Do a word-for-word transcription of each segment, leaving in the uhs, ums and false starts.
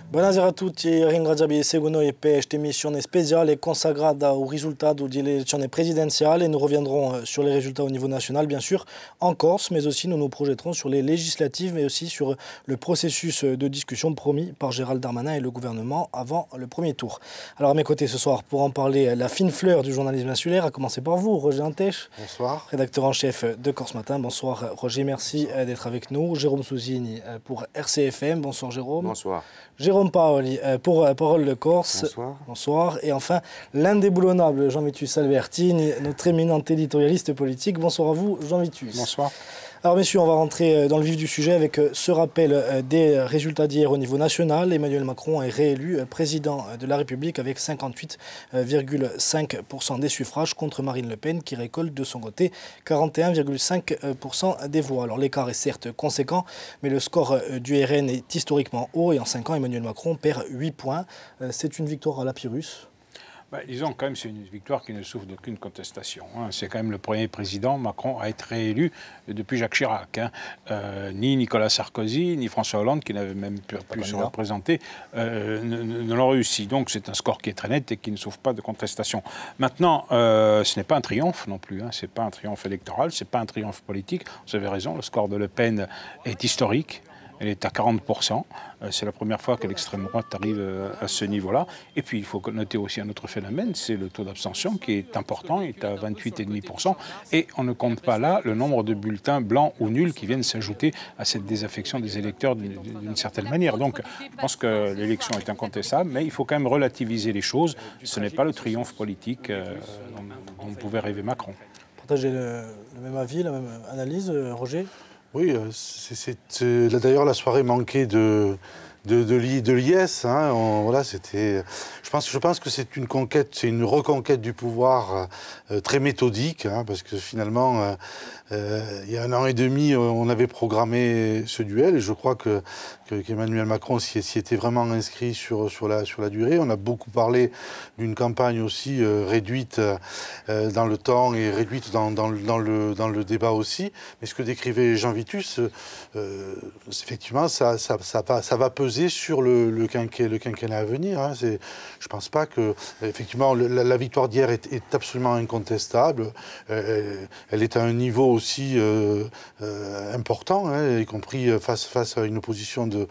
Buonasera a tutti, ringrazio di seguire questa emissione speciale consacrata au risultat delle elezioni presidenziali. Nous reviendrons sur les résultats au niveau national, bien sûr, en Corse, mais aussi nous nous projetterons sur les législatives, mais aussi sur le processus de discussion promis par Gérald Darmanin et le gouvernement avant le premier tour. Alors à mes côtés ce soir, pour en parler, la fine fleur du journalisme insulaire, à commencer par vous, Roger Antèche. Bonsoir. Rédacteur en chef de Corse Matin. Bonsoir Roger, merci d'être avec nous. Jérôme Souzini pour R C F M. Bonsoir Jérôme. Bonsoir. Jérôme Paoli pour Parole de Corse. Bonsoir. Bonsoir. Et enfin, l'indéboulonnable Jean-Vitus Albertini, notre éminent éditorialiste politique. Bonsoir à vous, Jean-Vitus. Bonsoir. Alors messieurs, on va rentrer dans le vif du sujet avec ce rappel des résultats d'hier au niveau national. Emmanuel Macron est réélu président de la République avec cinquante-huit virgule cinq pour cent des suffrages contre Marine Le Pen qui récolte de son côté quarante et un virgule cinq pour cent des voix. Alors l'écart est certes conséquent, mais le score du R N est historiquement haut et en cinq ans, Emmanuel Macron perd huit points. C'est une victoire à la Pyrrhus. Bah, disons quand même c'est une victoire qui ne souffre d'aucune contestation. Hein. C'est quand même le premier président, Macron, à être réélu depuis Jacques Chirac. Hein. Euh, ni Nicolas Sarkozy, ni François Hollande, qui n'avait même pu, pu se représenter, euh, ne, ne l'ont réussi. Donc c'est un score qui est très net et qui ne souffre pas de contestation. Maintenant, euh, ce n'est pas un triomphe non plus. Hein. Ce n'est pas un triomphe électoral, ce n'est pas un triomphe politique. Vous avez raison, le score de Le Pen est historique. Elle est à quarante pour cent. C'est la première fois que l'extrême droite arrive à ce niveau-là. Et puis, il faut noter aussi un autre phénomène, c'est le taux d'abstention qui est important, il est à vingt-huit virgule cinq pour cent. Et on ne compte pas là le nombre de bulletins blancs ou nuls qui viennent s'ajouter à cette désaffection des électeurs d'une certaine manière. Donc, je pense que l'élection est incontestable, mais il faut quand même relativiser les choses. Ce n'est pas le triomphe politique euh, dont, dont pouvait rêver Macron. Partagez le, le même avis, la même analyse, Roger ? Oui, c'est d'ailleurs la soirée manquée de, de, de, de l'I S. Hein. Voilà, c'était. Je pense, je pense que c'est une conquête, c'est une reconquête du pouvoir euh, très méthodique, hein, parce que finalement, euh, euh, il y a un an et demi, on avait programmé ce duel, et je crois que qu'Emmanuel Macron s'y était vraiment inscrit sur, sur, la, sur la durée. On a beaucoup parlé d'une campagne aussi euh, réduite euh, dans le temps et réduite dans, dans, dans, le, dans le débat aussi. Mais ce que décrivait Jean-Vitus, euh, effectivement, ça, ça, ça, ça, ça va peser sur le, le, quinquennat, le quinquennat à venir. Hein. Je ne pense pas que, effectivement, le, la, la victoire d'hier est, est absolument incontestable. Euh, elle est à un niveau aussi euh, euh, important, hein, y compris face, face à une opposition de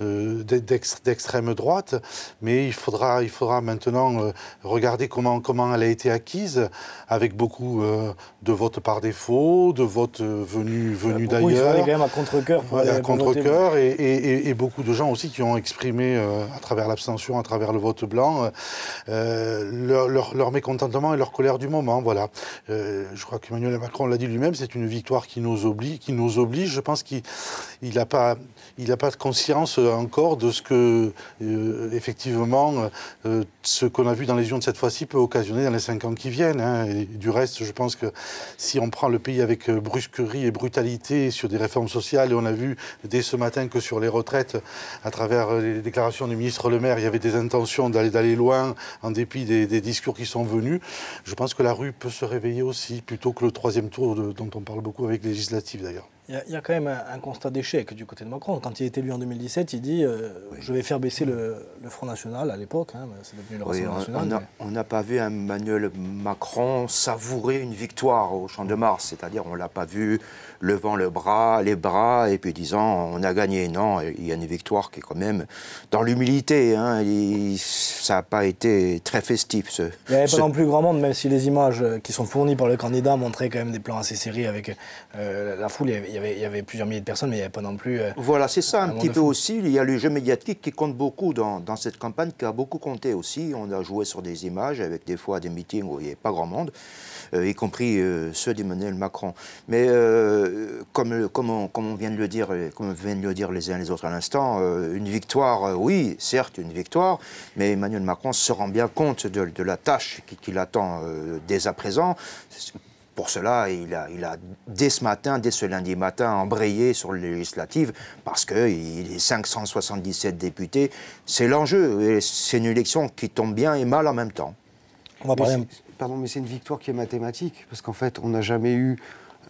d'extrême droite, mais il faudra, il faudra maintenant euh, regarder comment, comment elle a été acquise, avec beaucoup euh, de votes par défaut, de votes venus, venus d'ailleurs. Il fallait quand même à contre-cœur. Ouais, à contre-cœur, et, et, et beaucoup de gens aussi qui ont exprimé, euh, à travers l'abstention, à travers le vote blanc, euh, leur, leur, leur mécontentement et leur colère du moment. Voilà. Euh, je crois qu'Emmanuel Macron l'a dit lui-même, c'est une victoire qui nous oblige. Qui nous oblige. Je pense qu'il n'a pas, il n'a pas de conscience encore de ce que, euh, effectivement, euh, ce qu'on a vu dans les urnes cette fois-ci peut occasionner dans les cinq ans qui viennent. Hein. Et du reste, je pense que si on prend le pays avec brusquerie et brutalité sur des réformes sociales, et on a vu dès ce matin que sur les retraites, à travers les déclarations du ministre Le Maire, il y avait des intentions d'aller d'aller loin, en dépit des, des discours qui sont venus, je pense que la rue peut se réveiller aussi, plutôt que le troisième tour de, dont on parle beaucoup avec les législatives d'ailleurs. Il y, y a quand même un, un constat d'échec du côté de Macron. Quand il est élu en deux mille dix-sept, il dit euh, oui. « je vais faire baisser le, le Front National » à l'époque. Hein, c'est devenu le Rassemblement National. On n'a pas vu Emmanuel Macron savourer une victoire au Champ de Mars. C'est-à-dire on ne l'a pas vu levant le bras, les bras et puis disant « on a gagné ». Non, il y a une victoire qui est quand même dans l'humilité. Hein, ça n'a pas été très festif. Ce, il n'y avait ce... pas non plus grand monde, même si les images qui sont fournies par le candidat montraient quand même des plans assez serrés avec euh, la foule. Il y avait, il y avait plusieurs milliers de personnes, mais il n'y avait pas non plus... Euh, voilà, c'est ça un, un petit peu aussi. Il y a le jeu médiatique qui compte beaucoup dans, dans cette campagne, qui a beaucoup compté aussi. On a joué sur des images, avec des fois des meetings où il n'y avait pas grand monde, euh, y compris euh, ceux d'Emmanuel Macron. Mais euh, comme, comme, on, comme on vient de le dire, comme viennent de le dire les uns et les autres à l'instant, euh, une victoire, euh, oui, certes, une victoire, mais Emmanuel Macron se rend bien compte de, de la tâche qui, qui l'attend euh, dès à présent. Pour cela, il a, il a, dès ce matin, dès ce lundi matin, embrayé sur les législatives, parce qu'il est cinq cent soixante-dix-sept députés. C'est l'enjeu. C'est une élection qui tombe bien et mal en même temps. On va parler... Pardon, mais c'est une victoire qui est mathématique, parce qu'en fait, on n'a jamais eu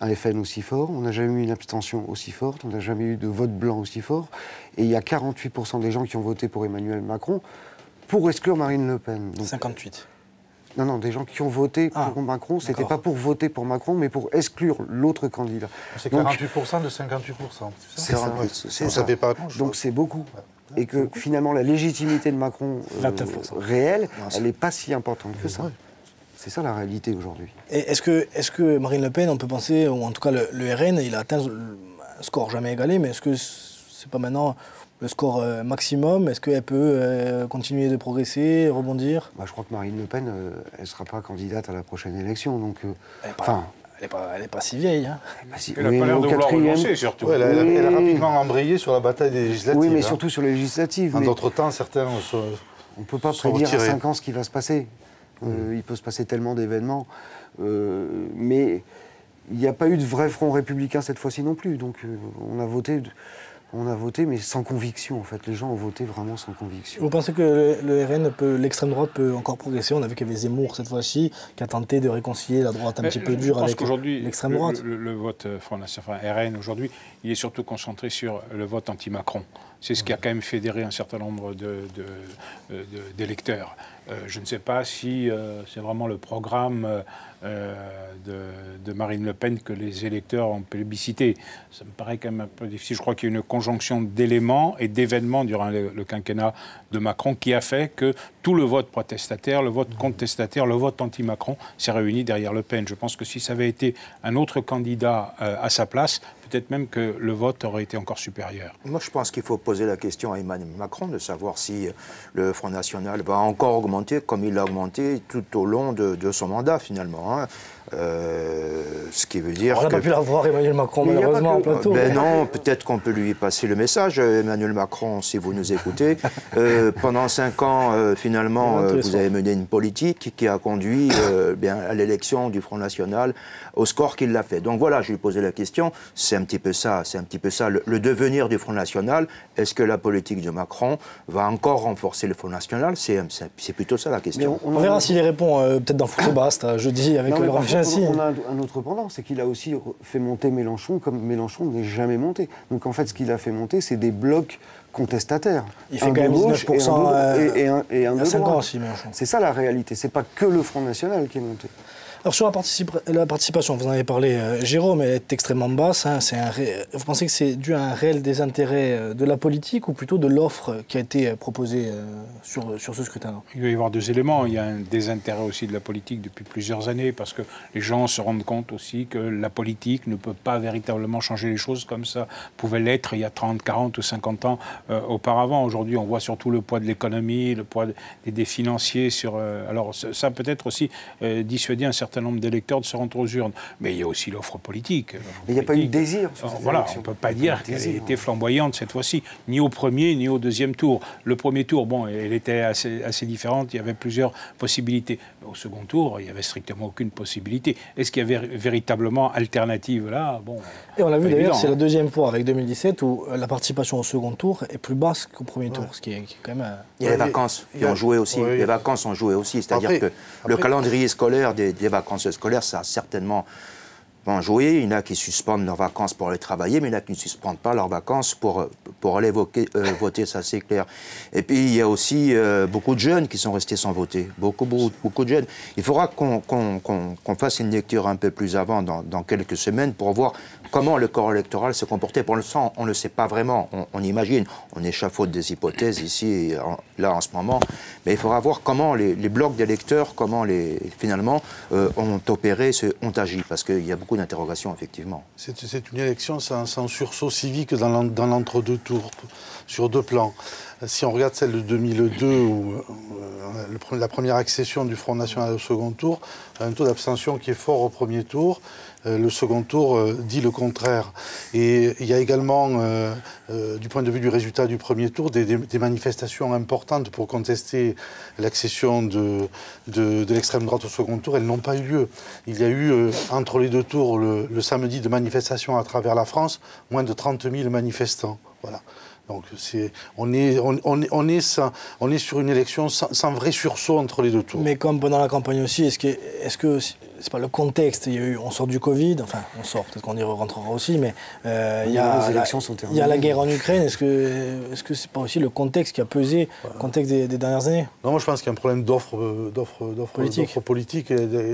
un F N aussi fort, on n'a jamais eu une abstention aussi forte, on n'a jamais eu de vote blanc aussi fort. Et il y a quarante-huit pour cent des gens qui ont voté pour Emmanuel Macron pour exclure Marine Le Pen. Donc, cinquante-huit. Non, non, des gens qui ont voté pour ah, Macron, c'était pas pour voter pour Macron, mais pour exclure l'autre candidat. C'est quarante-huit pour cent de cinquante-huit pour cent, c'est ça? C'est ça. Ça fait pas grand-chose. Donc c'est beaucoup. Et que finalement, la légitimité de Macron euh, réelle, non, elle n'est pas si importante que ça. C'est ça la réalité aujourd'hui. Et est-ce que, est-ce que Marine Le Pen, on peut penser, ou en tout cas le, le R N, il a atteint un score jamais égalé, mais est-ce que c'est pas maintenant le score euh, maximum? Est-ce qu'elle peut euh, continuer de progresser, rebondir? Bah, je crois que Marine Le Pen, euh, elle ne sera pas candidate à la prochaine élection. Donc, euh, elle n'est pas, pas, pas si vieille. Hein. Bah, si, elle n'a oui, pas l'air de vouloir renoncer, surtout. Ouais, elle, elle, elle, elle a rapidement embrayé sur la bataille des législatives. Oui, mais hein. surtout sur les législatives. En d'autres temps, certains sont On ne peut pas prédire retirés. à cinq ans ce qui va se passer. Euh, mmh. Il peut se passer tellement d'événements. Euh, mais il n'y a pas eu de vrai front républicain cette fois-ci non plus. Donc euh, on a voté... On a voté, mais sans conviction, en fait. Les gens ont voté vraiment sans conviction. Vous pensez que le R N, peut, l'extrême droite peut encore progresser? On a vu qu'il y avait Zemmour, cette fois-ci, qui a tenté de réconcilier la droite un mais petit peu dure avec l'extrême droite. Le, le, le vote Front National, enfin, R N, aujourd'hui, il est surtout concentré sur le vote anti-Macron. C'est ce qui a quand même fédéré un certain nombre de, de, de, d'électeurs. Euh, je ne sais pas si euh, c'est vraiment le programme euh, de, de Marine Le Pen que les électeurs ont plébiscité. Ça me paraît quand même un peu difficile. Je crois qu'il y a une conjonction d'éléments et d'événements durant le, le quinquennat de Macron qui a fait que tout le vote protestataire, le vote contestataire, le vote anti-Macron s'est réuni derrière Le Pen. Je pense que si ça avait été un autre candidat euh, à sa place, peut-être même que le vote aurait été encore supérieur. Moi, je pense qu'il faut poser la question à Emmanuel Macron de savoir si le Front National va encore augmenter comme il l'a augmenté tout au long de, de son mandat, finalement. Hein. Euh, ce qui veut dire On n'a que... pas pu la voir, Emmanuel Macron, mais malheureusement, en plateau. Ben non, peut-être qu'on peut lui passer le message, Emmanuel Macron, si vous nous écoutez. Euh, pendant cinq ans, euh, finalement, euh, vous avez mené une politique qui a conduit euh, bien, à l'élection du Front National au score qu'il l'a fait. Donc voilà, je lui posais la question, c'est un petit peu ça, c'est un petit peu ça, le, le devenir du Front National. Est-ce que la politique de Macron va encore renforcer le Front National? C'est plutôt ça la question. On, on verra s'il y répond euh, peut-être dans Foot Basta, jeudi, avec le Laurent Vinci. On a un autre pendant, c'est qu'il a aussi fait monter Mélenchon comme Mélenchon n'est jamais monté. Donc en fait, ce qu'il a fait monter, c'est des blocs contestataires. Il fait un quand même dix-neuf pour cent et un, et un, et un cinq ans aussi, Mélenchon. C'est ça la réalité, c'est pas que le Front National qui est monté. Alors sur la, participa la participation, vous en avez parlé, euh, Jérôme, elle est extrêmement basse. Hein, un ré... Vous pensez que c'est dû à un réel désintérêt de la politique ou plutôt de l'offre qui a été proposée euh, sur, sur ce scrutin-là? Il va y avoir deux éléments. Il y a un désintérêt aussi de la politique depuis plusieurs années parce que les gens se rendent compte aussi que la politique ne peut pas véritablement changer les choses comme ça pouvait l'être il y a trente, quarante ou cinquante ans euh, auparavant. Aujourd'hui, on voit surtout le poids de l'économie, le poids des, des financiers. Sur, euh, alors ça peut-être aussi euh, dissuader un certain nombre d'électeurs de se rendre aux urnes. Mais il y a aussi l'offre politique. Mais il n'y a pas eu de désir sur cette Voilà, élection. On ne peut pas dire qu'elle ait été flamboyante cette fois-ci, ni au premier, ni au deuxième tour. Le premier tour, bon, elle était assez, assez différente, il y avait plusieurs possibilités. Au second tour, il n'y avait strictement aucune possibilité. Est-ce qu'il y avait véritablement alternative là? Bon, et on l'a vu d'ailleurs, c'est hein. la deuxième fois avec deux mille dix-sept où la participation au second tour est plus basse qu'au premier ouais. tour, ce qui est, qui est quand même... Euh... Il y a les vacances qui ont joué aussi. Ouais. Les vacances ont joué aussi, c'est-à-dire que après, le calendrier scolaire des, des vacances scolaires, ça a certainement bon, joué. Il y en a qui suspendent leurs vacances pour aller travailler, mais il y en a qui ne suspendent pas leurs vacances pour, pour aller voter, euh, voter, ça c'est clair. Et puis il y a aussi euh, beaucoup de jeunes qui sont restés sans voter. Beaucoup, beaucoup, beaucoup de jeunes. Il faudra qu'on qu'on, qu'on, qu'on fasse une lecture un peu plus avant, dans, dans quelques semaines, pour voir comment le corps électoral se comportait. Pour l'instant, on ne le sait pas vraiment. On, on imagine, on échafaude des hypothèses ici, en, là en ce moment. Mais il faudra voir comment les, les blocs d'électeurs, comment les, finalement, euh, ont opéré, ont agi. Parce qu'il y a beaucoup d'interrogations, effectivement. C'est une élection sans, sans sursaut civique dans l'entre-deux tours, sur deux plans. Si on regarde celle de deux mille deux, où euh, le, la première accession du Front National au second tour, un taux d'abstention qui est fort au premier tour, euh, le second tour euh, dit le contraire. Et il y a également, euh, euh, du point de vue du résultat du premier tour, des, des, des manifestations importantes pour contester l'accession de, de, de l'extrême droite au second tour. Elles n'ont pas eu lieu. Il y a eu, euh, entre les deux tours, le, le samedi de manifestations à travers la France, moins de trente mille manifestants. Voilà. Donc c'est, on, est, on, on, est, on, est sans, on est sur une élection sans, sans vrai sursaut entre les deux tours. Mais comme pendant la campagne aussi, est-ce que, est-ce que c'est pas le contexte. Il y a eu, on sort du Covid, enfin, on sort, peut-être qu'on y rentrera aussi, mais euh, il, y a, les élections sont il y a la guerre en Ukraine. Est-ce que est-ce que c'est pas aussi le contexte qui a pesé, le contexte des, des dernières années? Non, moi je pense qu'il y a un problème d'offre, d'offre, d'offre politique, d'offre politique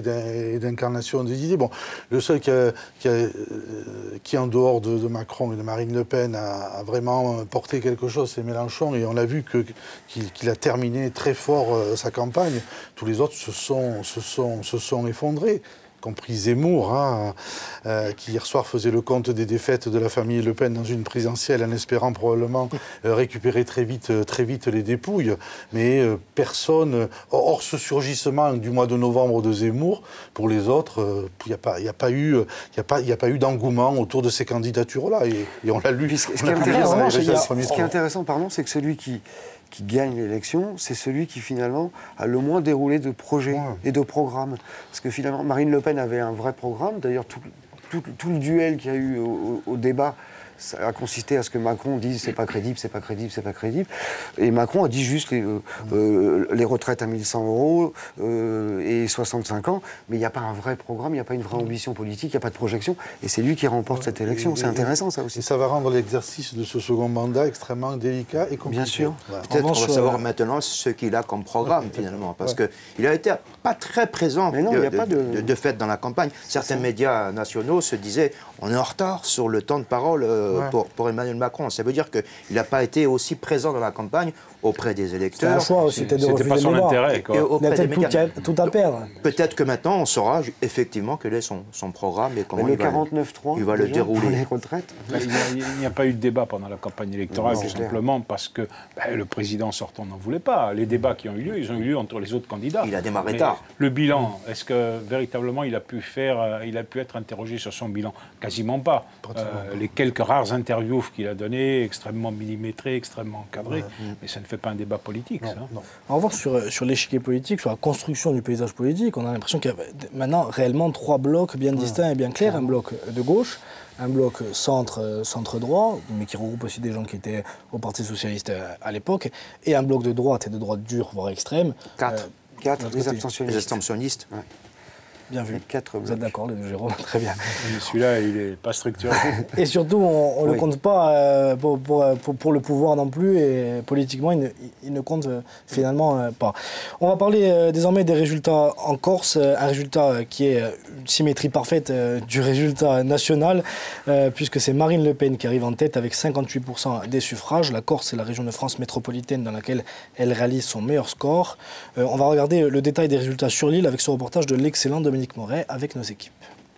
et d'incarnation des idées. Bon, le seul qui, a, qui, a, qui en dehors de, de Macron et de Marine Le Pen, a, a vraiment porté quelque chose, c'est Mélenchon, et on a vu que, qu'il, qu'il a terminé très fort euh, sa campagne. Tous les autres se sont, se sont, se sont effondrés, y compris Zemmour, hein, euh, qui hier soir faisait le compte des défaites de la famille Le Pen dans une présidentielle en espérant probablement euh, récupérer très vite, très vite les dépouilles. Mais euh, personne, hors ce surgissement du mois de novembre de Zemmour, pour les autres, il euh, n'y a, a pas eu, y a pas, y a pas eu d'engouement autour de ces candidatures-là. Et, et on l'a lu. Ce, ce, qui, est intéressant, ce qui est intéressant, pardon, c'est que celui qui... qui gagne l'élection, c'est celui qui finalement a le moins déroulé de projets ouais. et de programmes. Parce que finalement, Marine Le Pen avait un vrai programme. D'ailleurs, tout, tout, tout le duel qu'il y a eu au, au débat, ça a consisté à ce que Macron dise c'est pas crédible, c'est pas crédible, c'est pas crédible. Et Macron a dit juste les, euh, euh, les retraites à mille cent euros euh, et soixante-cinq ans, mais il n'y a pas un vrai programme, il n'y a pas une vraie ambition politique, il n'y a pas de projection. Et c'est lui qui remporte ouais, cette élection. C'est intéressant, ça aussi. Et ça va rendre l'exercice de ce second mandat extrêmement délicat et compliqué. Bien sûr. Voilà. Peut-être qu'on va savoir maintenant ce qu'il a comme programme, ouais, finalement, parce ouais. qu'il a été pas très présent mais non, de, y a pas de... De, de fait dans la campagne. Certains médias nationaux se disaient on est en retard sur le temps de parole euh, ouais. pour, pour Emmanuel Macron. Ça veut dire qu'il n'a pas été aussi présent dans la campagne auprès des électeurs. C'était un choix aussi, c'était de refuser pas son le intérêt. Quoi. Et, et il a peut-être tout, tout à perdre. Peut-être que maintenant, on saura effectivement quel est son, son programme et comment mais il le va, quarante-neuf trois, il va le dérouler. Les retraites. Il n'y a, a pas eu de débat pendant la campagne électorale, non, tout simplement parce que ben, le président sortant n'en voulait pas. Les débats qui ont eu lieu, ils ont eu lieu entre les autres candidats. Il a démarré mais tard. Le bilan, est-ce que véritablement il a pu faire, il a pu être interrogé sur son bilan? Quasiment pas. Euh, les quelques rares interviews qu'il a données, extrêmement millimétrées, extrêmement encadrées, ouais. mais ça ne fait pas un débat politique. Non, ça. Non. En revanche, sur, sur l'échiquier politique, sur la construction du paysage politique, on a l'impression qu'il y a maintenant réellement trois blocs bien distincts ouais. et bien clairs. Un bloc de gauche, un bloc centre, centre-droit, mais qui regroupe aussi des gens qui étaient au Parti socialiste à l'époque, et un bloc de droite et de droite dure, voire extrême. Quatre. Euh, Quatre, les abstentionnistes. Les abstentionnistes. Ouais. Bien vu. Quatre Vous êtes d'accord, les deux, Jérôme? Très bien. Celui-là, il n'est pas structuré. Et surtout, on ne oui. le compte pas euh, pour, pour, pour, pour le pouvoir non plus, et politiquement, il ne, il ne compte euh, finalement euh, pas. On va parler euh, désormais des résultats en Corse, euh, un résultat qui est une symétrie parfaite euh, du résultat national, euh, puisque c'est Marine Le Pen qui arrive en tête avec cinquante-huit pour cent des suffrages. La Corse, c'est la région de France métropolitaine dans laquelle elle réalise son meilleur score. Euh, on va regarder le détail des résultats sur l'île avec ce reportage de l'excellent Dominique Moret avec nos équipes.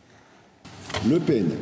Le Pen.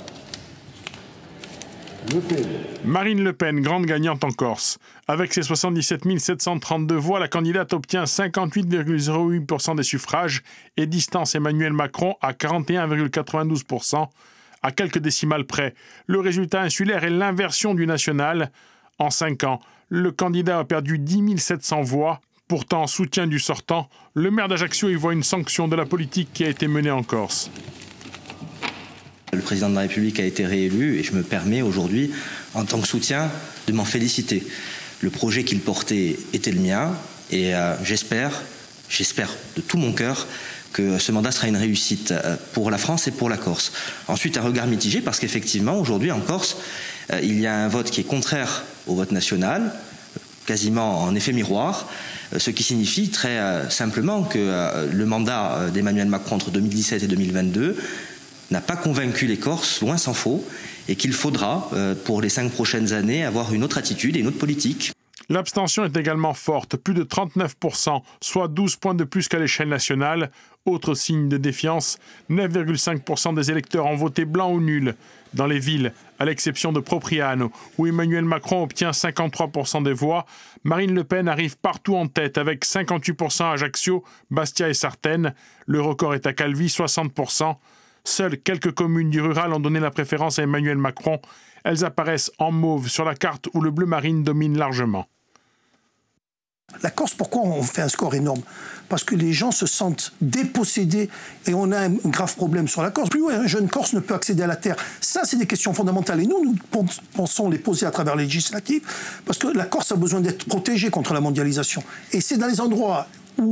Le Pen. Marine Le Pen, grande gagnante en Corse. Avec ses soixante-dix-sept mille sept cent trente-deux voix, la candidate obtient cinquante-huit virgule zéro huit pour cent des suffrages et distance Emmanuel Macron à quarante et un virgule quatre-vingt-douze pour cent. À quelques décimales près, le résultat insulaire est l'inversion du national. En cinq ans, le candidat a perdu dix mille sept cents voix. Pourtant, en soutien du sortant, le maire d'Ajaccio y voit une sanction de la politique qui a été menée en Corse. Le président de la République a été réélu et je me permets aujourd'hui, en tant que soutien, de m'en féliciter. Le projet qu'il portait était le mien et euh, j'espère, j'espère de tout mon cœur que ce mandat sera une réussite pour la France et pour la Corse. Ensuite, un regard mitigé parce qu'effectivement, aujourd'hui en Corse, euh, il y a un vote qui est contraire au vote national, quasiment en effet miroir, ce qui signifie très euh, simplement que euh, le mandat d'Emmanuel Macron entre deux mille dix-sept et deux mille vingt-deux n'a pas convaincu les Corses, loin s'en faut, et qu'il faudra, euh, pour les cinq prochaines années, avoir une autre attitude et une autre politique. L'abstention est également forte, plus de trente-neuf pour cent, soit douze points de plus qu'à l'échelle nationale. Autre signe de défiance, neuf virgule cinq pour cent des électeurs ont voté blanc ou nul. Dans les villes, à l'exception de Propriano, où Emmanuel Macron obtient cinquante-trois pour cent des voix, Marine Le Pen arrive partout en tête avec cinquante-huit pour cent à Ajaccio, Bastia et Sartène. Le record est à Calvi, soixante pour cent. Seules quelques communes du rural ont donné la préférence à Emmanuel Macron. Elles apparaissent en mauve sur la carte où le bleu marine domine largement. La Corse, pourquoi on fait un score énorme? Parce que les gens se sentent dépossédés et on a un grave problème sur la Corse. Plus un jeune Corse ne peut accéder à la terre. Ça, c'est des questions fondamentales. Et nous, nous pensons les poser à travers les législatives parce que la Corse a besoin d'être protégée contre la mondialisation. Et c'est dans les endroits où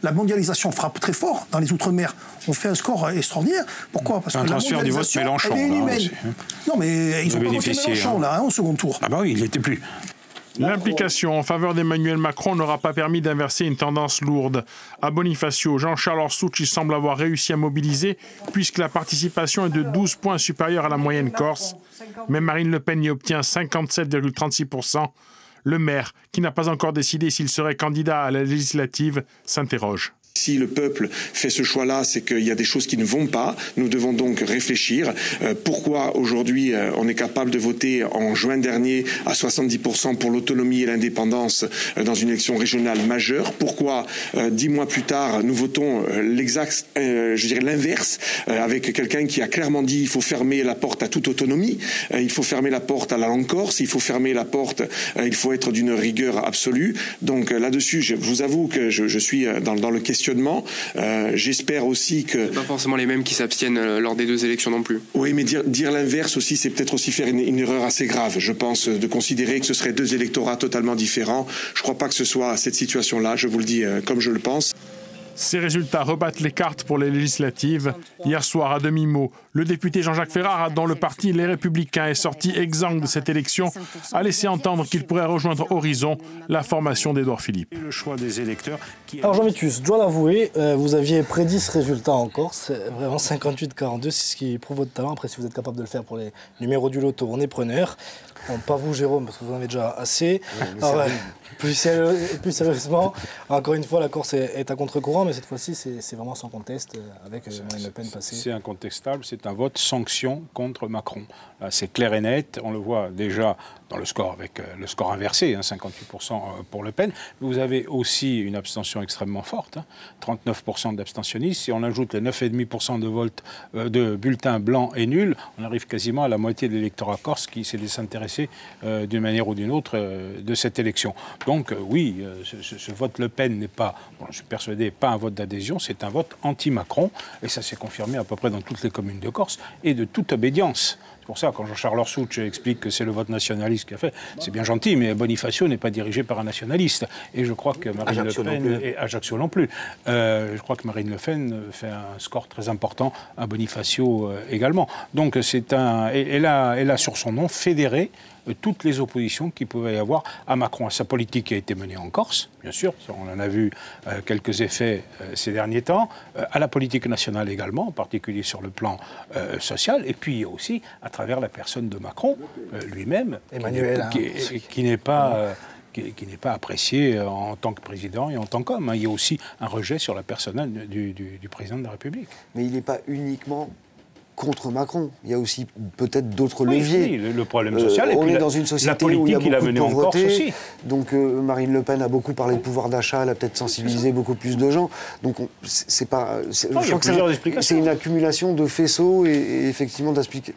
la mondialisation frappe très fort. Dans les Outre-mer, on fait un score extraordinaire. Pourquoi? Parce un que la transfert du vote Mélenchon, elle est inhumaine. là, aussi, hein. Non, mais ils ont pas voté bénéficié, Mélenchon, hein. là, hein, au second tour. Ah bah oui, il n'était plus. L'implication en faveur d'Emmanuel Macron n'aura pas permis d'inverser une tendance lourde. À Bonifacio, Jean-Charles Orsucci semble avoir réussi à mobiliser puisque la participation est de douze points supérieure à la moyenne corse. Mais Marine Le Pen y obtient cinquante-sept virgule trente-six pour cent. Le maire, qui n'a pas encore décidé s'il serait candidat à la législative, s'interroge. Si le peuple fait ce choix-là, c'est qu'il y a des choses qui ne vont pas. Nous devons donc réfléchir. Euh, pourquoi aujourd'hui euh, on est capable de voter en juin dernier à soixante-dix pour cent pour l'autonomie et l'indépendance euh, dans une élection régionale majeure? Pourquoi euh, dix mois plus tard nous votons euh, l'exact, euh, je dirais l'inverse, euh, avec quelqu'un qui a clairement dit il faut fermer la porte à toute autonomie, euh, il faut fermer la porte à la langue corse, il faut fermer la porte, euh, il faut être d'une rigueur absolue. Donc euh, là-dessus, je vous avoue que je, je suis dans, dans le questionnement. Euh, J'espère aussi que... C'est pas forcément les mêmes qui s'abstiennent euh, lors des deux élections non plus. Oui, mais dire, dire l'inverse aussi, c'est peut-être aussi faire une, une erreur assez grave. Je pense de considérer que ce seraient deux électorats totalement différents. Je ne crois pas que ce soit cette situation-là, je vous le dis euh, comme je le pense. Ces résultats rebattent les cartes pour les législatives. Hier soir, à demi-mot, le député Jean-Jacques Ferrara, dont le parti Les Républicains est sorti exsangue de cette élection, a laissé entendre qu'il pourrait rejoindre Horizon, la formation d'Édouard Philippe. Le choix des électeurs qui... Alors Jean Métus, je dois l'avouer, euh, vous aviez prédit ce résultat en Corse, vraiment cinquante-huit quarante-deux, c'est ce qui prouve votre talent. Après, si vous êtes capable de le faire pour les numéros du loto, on est preneur. Bon, pas vous, Jérôme, parce que vous en avez déjà assez. Oui, Alors, euh, plus, sérieux, plus sérieusement, encore une fois, la Corse est, est à contre-courant, mais cette fois-ci, c'est vraiment sans conteste, avec euh, Marine Le Pen passée. C'est incontestable, c'est un vote sanction contre Macron. C'est clair et net, on le voit déjà dans le score, avec euh, le score inversé, hein, cinquante-huit pour cent pour Le Pen. Vous avez aussi une abstention extrêmement forte, hein, trente-neuf pour cent d'abstentionnistes. Si on ajoute les neuf virgule cinq pour cent de, votes, euh, de bulletins blancs et nuls, on arrive quasiment à la moitié de l'électorat corse qui s'est désintéressé euh, d'une manière ou d'une autre euh, de cette élection. Donc euh, oui, euh, ce, ce vote Le Pen n'est pas, bon, je suis persuadé, pas un vote d'adhésion, c'est un vote anti-Macron. Et ça s'est confirmé à peu près dans toutes les communes de Corse et de toute obédience. C'est pour ça, quand Jean-Charles Orsucci explique que c'est le vote nationaliste qui a fait, c'est bien gentil, mais Bonifacio n'est pas dirigé par un nationaliste. Et je crois que Marine Ajaccio Le Pen, non plus. et Ajaccio non plus, euh, je crois que Marine Le Pen fait un score très important à Bonifacio euh, également. Donc c'est un, elle a, elle a sur son nom fédéré euh, toutes les oppositions qu'il pouvait y avoir à Macron, à sa politique qui a été menée en Corse, bien sûr, on en a vu euh, quelques effets euh, ces derniers temps, euh, à la politique nationale également, en particulier sur le plan euh, social, et puis aussi à travers la personne de Macron euh, lui-même, Emmanuel, qui, hein. qui, qui n'est pas... Euh, qui, qui n'est pas apprécié en tant que président et en tant qu'homme. Hein. Il y a aussi un rejet sur la personne du, du, du président de la République. Mais il n'est pas uniquement contre Macron. Il y a aussi peut-être d'autres oui, leviers. Oui, le, le problème social. Euh, et on puis est la, dans une société où il y a beaucoup de pauvreté. Donc euh, Marine Le Pen a beaucoup parlé de pouvoir d'achat, elle a peut-être sensibilisé beaucoup plus de gens. Donc c'est pas. Non, je crois que c'est une accumulation de faisceaux et, et effectivement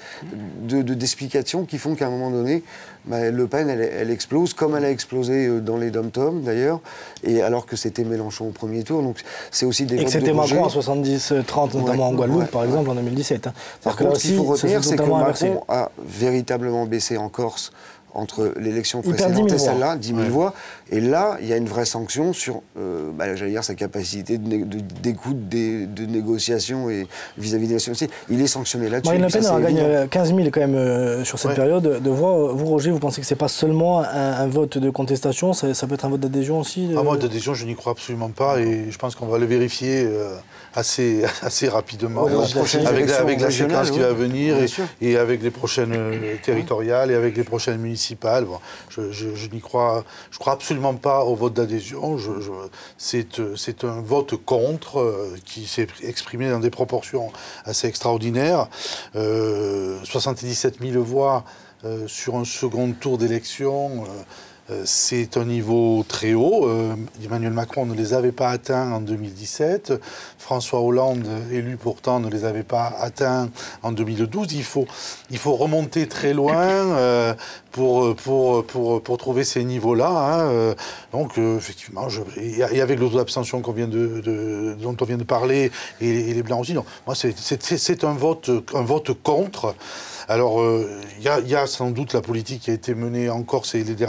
d'explications de, de, qui font qu'à un moment donné, bah, Le Pen, elle, elle explose, comme elle a explosé dans les dom-toms d'ailleurs, et alors que c'était Mélenchon au premier tour. Donc c'est aussi des. Et que c'était Macron à soixante-dix trente, notamment ouais, en Guadeloupe, ouais, par exemple, en deux mille dix-sept. Hein. Par contre, ce qu'il faut retenir, c'est que Macron a véritablement baissé en Corse entre l'élection précédente et celle-là, dix mille ouais. voix. Et là, il y a une vraie sanction sur, euh, bah, j'allais dire, sa capacité d'écoute, de, de, de négociation et vis-à-vis -vis des nationalités. Il est sanctionné là-dessus. Marine Le Pen a gagné quinze mille quand même euh, sur cette ouais. période de voix. Vous, Roger, vous pensez que ce n'est pas seulement un, un vote de contestation, ça, ça peut être un vote d'adhésion aussi de... Un vote d'adhésion, je n'y crois absolument pas. Et je pense qu'on va le vérifier euh, assez, assez rapidement, ouais, euh, avec, la, avec la séquence qui va venir et, et avec les prochaines euh, territoriales et avec les prochaines municipales. Bon, je, je, je n'y crois, je crois absolument pas au vote d'adhésion. C'est un vote contre euh, qui s'est exprimé dans des proportions assez extraordinaires. Euh, soixante-dix-sept mille voix euh, sur un second tour d'élection. Euh, C'est un niveau très haut. Euh, Emmanuel Macron ne les avait pas atteints en deux mille dix-sept. François Hollande, élu pourtant, ne les avait pas atteints en deux mille douze. Il faut, il faut remonter très loin euh, pour, pour, pour, pour trouver ces niveaux-là. Hein. Euh, donc, euh, effectivement, je, et avec le taux d'abstention qu'on vient de, de, dont on vient de parler, et, et les Blancs aussi, non, moi, c'est un vote, un vote contre. Alors, il euh, y, y a sans doute la politique qui a été menée en Corse et les derniers événements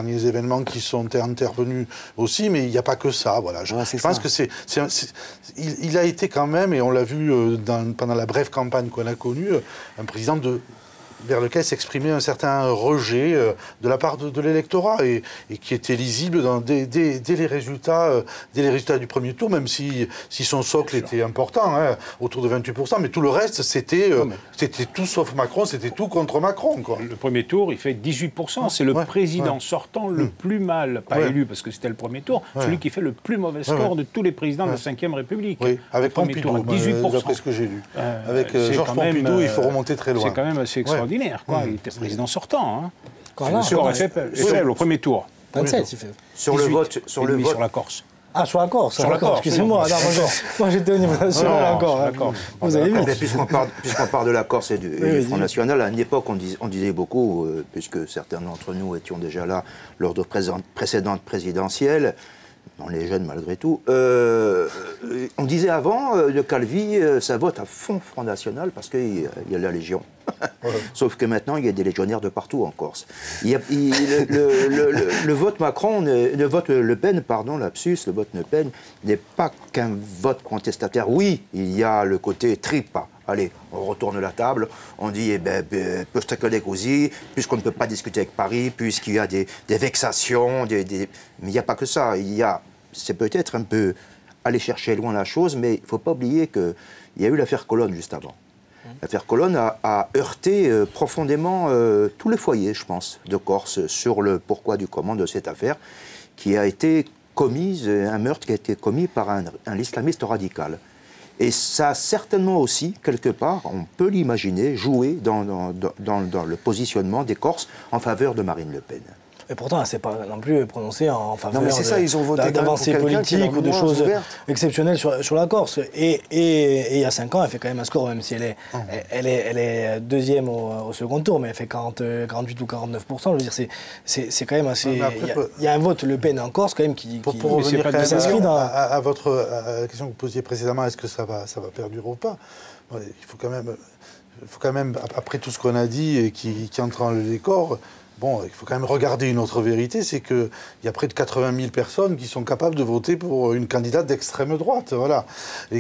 événements qui sont intervenus aussi, mais il n'y a pas que ça. Voilà. Je, ouais, je pense que c'est, c'est, c'est, il, il a été quand même, et on l'a vu euh, dans, pendant la brève campagne qu'on a connue, un président de... vers lequel s'exprimait un certain rejet euh, de la part de, de l'électorat et, et qui était lisible dans, dès, dès, dès, les résultats, euh, dès les résultats du premier tour, même si, si son socle était important, hein, autour de vingt-huit pour cent, mais tout le reste, c'était euh, c'était tout sauf Macron, c'était tout contre Macron. Quoi. Le premier tour, il fait dix-huit pour cent, c'est le ouais, président ouais. sortant le plus mal, pas ouais. élu parce que c'était le premier tour, ouais. celui qui fait le plus mauvais score ouais. de tous les présidents ouais. de la cinquième République. Oui, avec Pompidou, dix-huit pour cent. D'après ce que j'ai lu. Euh, avec euh, Georges Pompidou, euh, il faut remonter très loin. C'est quand même assez extraordinaire. Quoi. Mmh. Il était président sortant. Hein. Quand là, sur, est faible au premier tour. vingt-sept, il fait. Sur le vote, sur le vote sur la Corse. Ah, sur la Corse, sur la Corse, excusez-moi. Moi, j'étais au niveau national encore. Vous avez vu. Puisqu'on parle, puisqu'on parle de la Corse et du, oui, et du Front National, à une époque, on, dis, on disait beaucoup, euh, puisque certains d'entre nous étions déjà là lors de précédentes présidentielles, on est jeunes malgré tout, euh, on disait avant, euh, de Calvi, euh, ça vote à fond Front National parce qu'il y, y a la Légion. Ouais. Sauf que maintenant, il y a des légionnaires de partout en Corse. Il y a, il, le, le, le, le vote Macron, le vote Le Pen, pardon, lapsus, le vote Le Pen n'est pas qu'un vote contestataire. Oui, il y a le côté tripa. Allez, on retourne la table, on dit, eh ben, così, puisqu'on ne peut pas discuter avec Paris, puisqu'il y a des, des vexations, des, des... mais il n'y a pas que ça. Il y a, c'est peut-être un peu aller chercher loin la chose, mais il ne faut pas oublier qu'il y a eu l'affaire Colonne juste avant. L'affaire Colonne a, a heurté euh, profondément euh, tous les foyers, je pense, de Corse sur le pourquoi du comment de cette affaire, qui a été commise, un meurtre qui a été commis par un, un islamiste radical. Et ça a certainement aussi, quelque part, on peut l'imaginer, joué dans, dans, dans, dans le positionnement des Corses en faveur de Marine Le Pen. Et pourtant, elle ne s'est pas non plus prononcée en faveur d'avancées politiques ou de choses ouvertes. exceptionnelles sur, sur la Corse. Et, et, et il y a cinq ans, elle fait quand même un score, même si elle est, oh. elle est, elle est deuxième au, au second tour, mais elle fait quarante, quarante-huit ou quarante-neuf pour cent. Je veux dire, c'est, c'est, c'est quand même assez... Il y, y a un vote Le Pen en Corse, quand même, qui, pour, qui, pour revenir pas quand même dans... à, à, votre, à la question que vous posiez précédemment, est-ce que ça va, ça va perdurer ou pas? Il faut quand même, il faut quand même, après tout ce qu'on a dit et qui, qui entre dans le décor... Bon, il faut quand même regarder une autre vérité, c'est qu'il y a près de quatre-vingt mille personnes qui sont capables de voter pour une candidate d'extrême droite, voilà. Et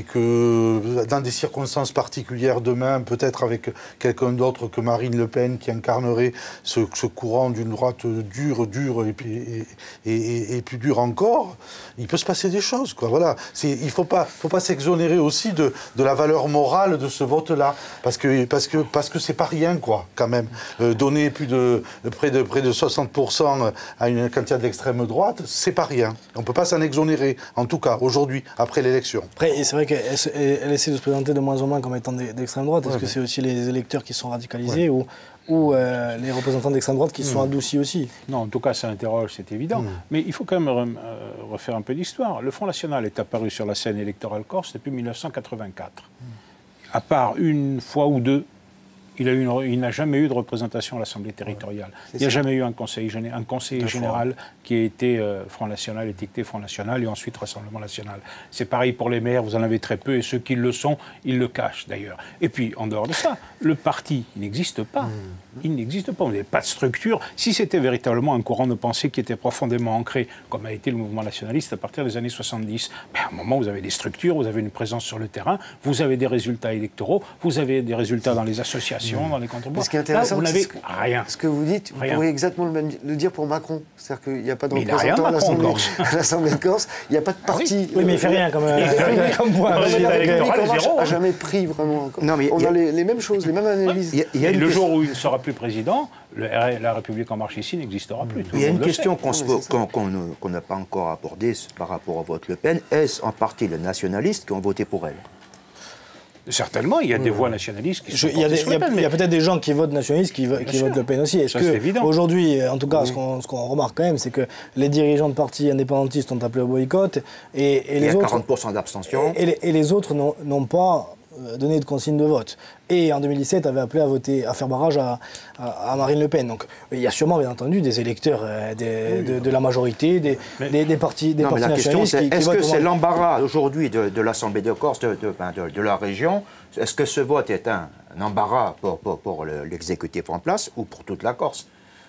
que dans des circonstances particulières demain, peut-être avec quelqu'un d'autre que Marine Le Pen qui incarnerait ce, ce courant d'une droite dure, dure et, et, et, et plus dure encore, il peut se passer des choses, quoi, voilà. C'est, il ne faut pas, faut pas s'exonérer aussi de, de la valeur morale de ce vote-là, parce que parce que parce que c'est pas rien, quoi, quand même. Euh, donner plus de près de près de soixante pour cent à une candidate d'extrême droite, c'est pas rien. On ne peut pas s'en exonérer, en tout cas, aujourd'hui, après l'élection. Après, c'est vrai qu'elle elle essaie de se présenter de moins en moins comme étant d'extrême droite. Est-ce ouais, que c'est aussi les électeurs qui sont radicalisés ouais. ou, ou euh, les représentants d'extrême droite qui mmh. sont adoucis aussi? Non, en tout cas, ça interroge, c'est évident. Mmh. Mais il faut quand même euh, refaire un peu d'histoire. Le Front National est apparu sur la scène électorale corse depuis mille neuf cent quatre-vingt-quatre. Mmh. À part une fois ou deux, Il, a eu une, il n'a jamais eu de représentation à l'Assemblée territoriale. Ouais, il n'y a jamais eu un conseil, un conseiller général fois. qui a été euh, Front National, étiqueté Front National et ensuite Rassemblement National. C'est pareil pour les maires, vous en avez très peu et ceux qui le sont, ils le cachent d'ailleurs. Et puis, en dehors de ça, le parti n'existe pas. Mmh. Il n'existe pas. Vous n'avez pas de structure. Si c'était véritablement un courant de pensée qui était profondément ancré, comme a été le mouvement nationaliste à partir des années soixante-dix, ben, à un moment, vous avez des structures, vous avez une présence sur le terrain, vous avez des résultats électoraux, vous avez des résultats dans les associations, dans les contre-pouvoirs. Ce qui est intéressant, là, vous c'est que, rien. Ce que vous dites, vous rien. pourriez exactement le, même, le dire pour Macron. C'est-à-dire qu'il n'y a pas de mais représentant à l'Assemblée de Corse, il n'y a pas de parti. Ah oui, oui, mais il ne fait rien comme, euh, comme moi. La République en marche n'a jamais pris vraiment. Non, mais on a, a les, les mêmes choses, les mêmes analyses. Ouais. Il y a, il y a le jour où il ne sera plus président, le, la République en marche ici n'existera plus. Il y a une question qu'on n'a qu qu pas encore abordée par rapport au vote Le Pen. Est-ce en partie les nationalistes qui ont voté pour elle? Certainement, il y a des mmh. voix nationalistes qui sont Il y a, des, il y a, a peut-être des gens qui votent nationalistes qui, qui votent Le Pen aussi. Est-ce que aujourd'hui, en tout cas, mmh. ce qu'on ce qu'on remarque quand même, c'est que les dirigeants de partis indépendantistes ont appelé au boycott et, et les il y a autres quarante pour cent d'abstention. Et, et, et les autres n'ont pas donné de consigne de vote. Et en deux mille dix-sept, avait appelé à voter, à faire barrage à, à, à Marine Le Pen. Donc il y a sûrement, bien entendu, des électeurs euh, des, oui, de, de la majorité, des, des, des partis, des non, partis mais la question, nationalistes. Est-ce que c'est l'embarras aujourd'hui de, de l'Assemblée de Corse, de, de, de, de la région? Est-ce que ce vote est un, un embarras pour, pour, pour l'exécutif en place ou pour toute la Corse?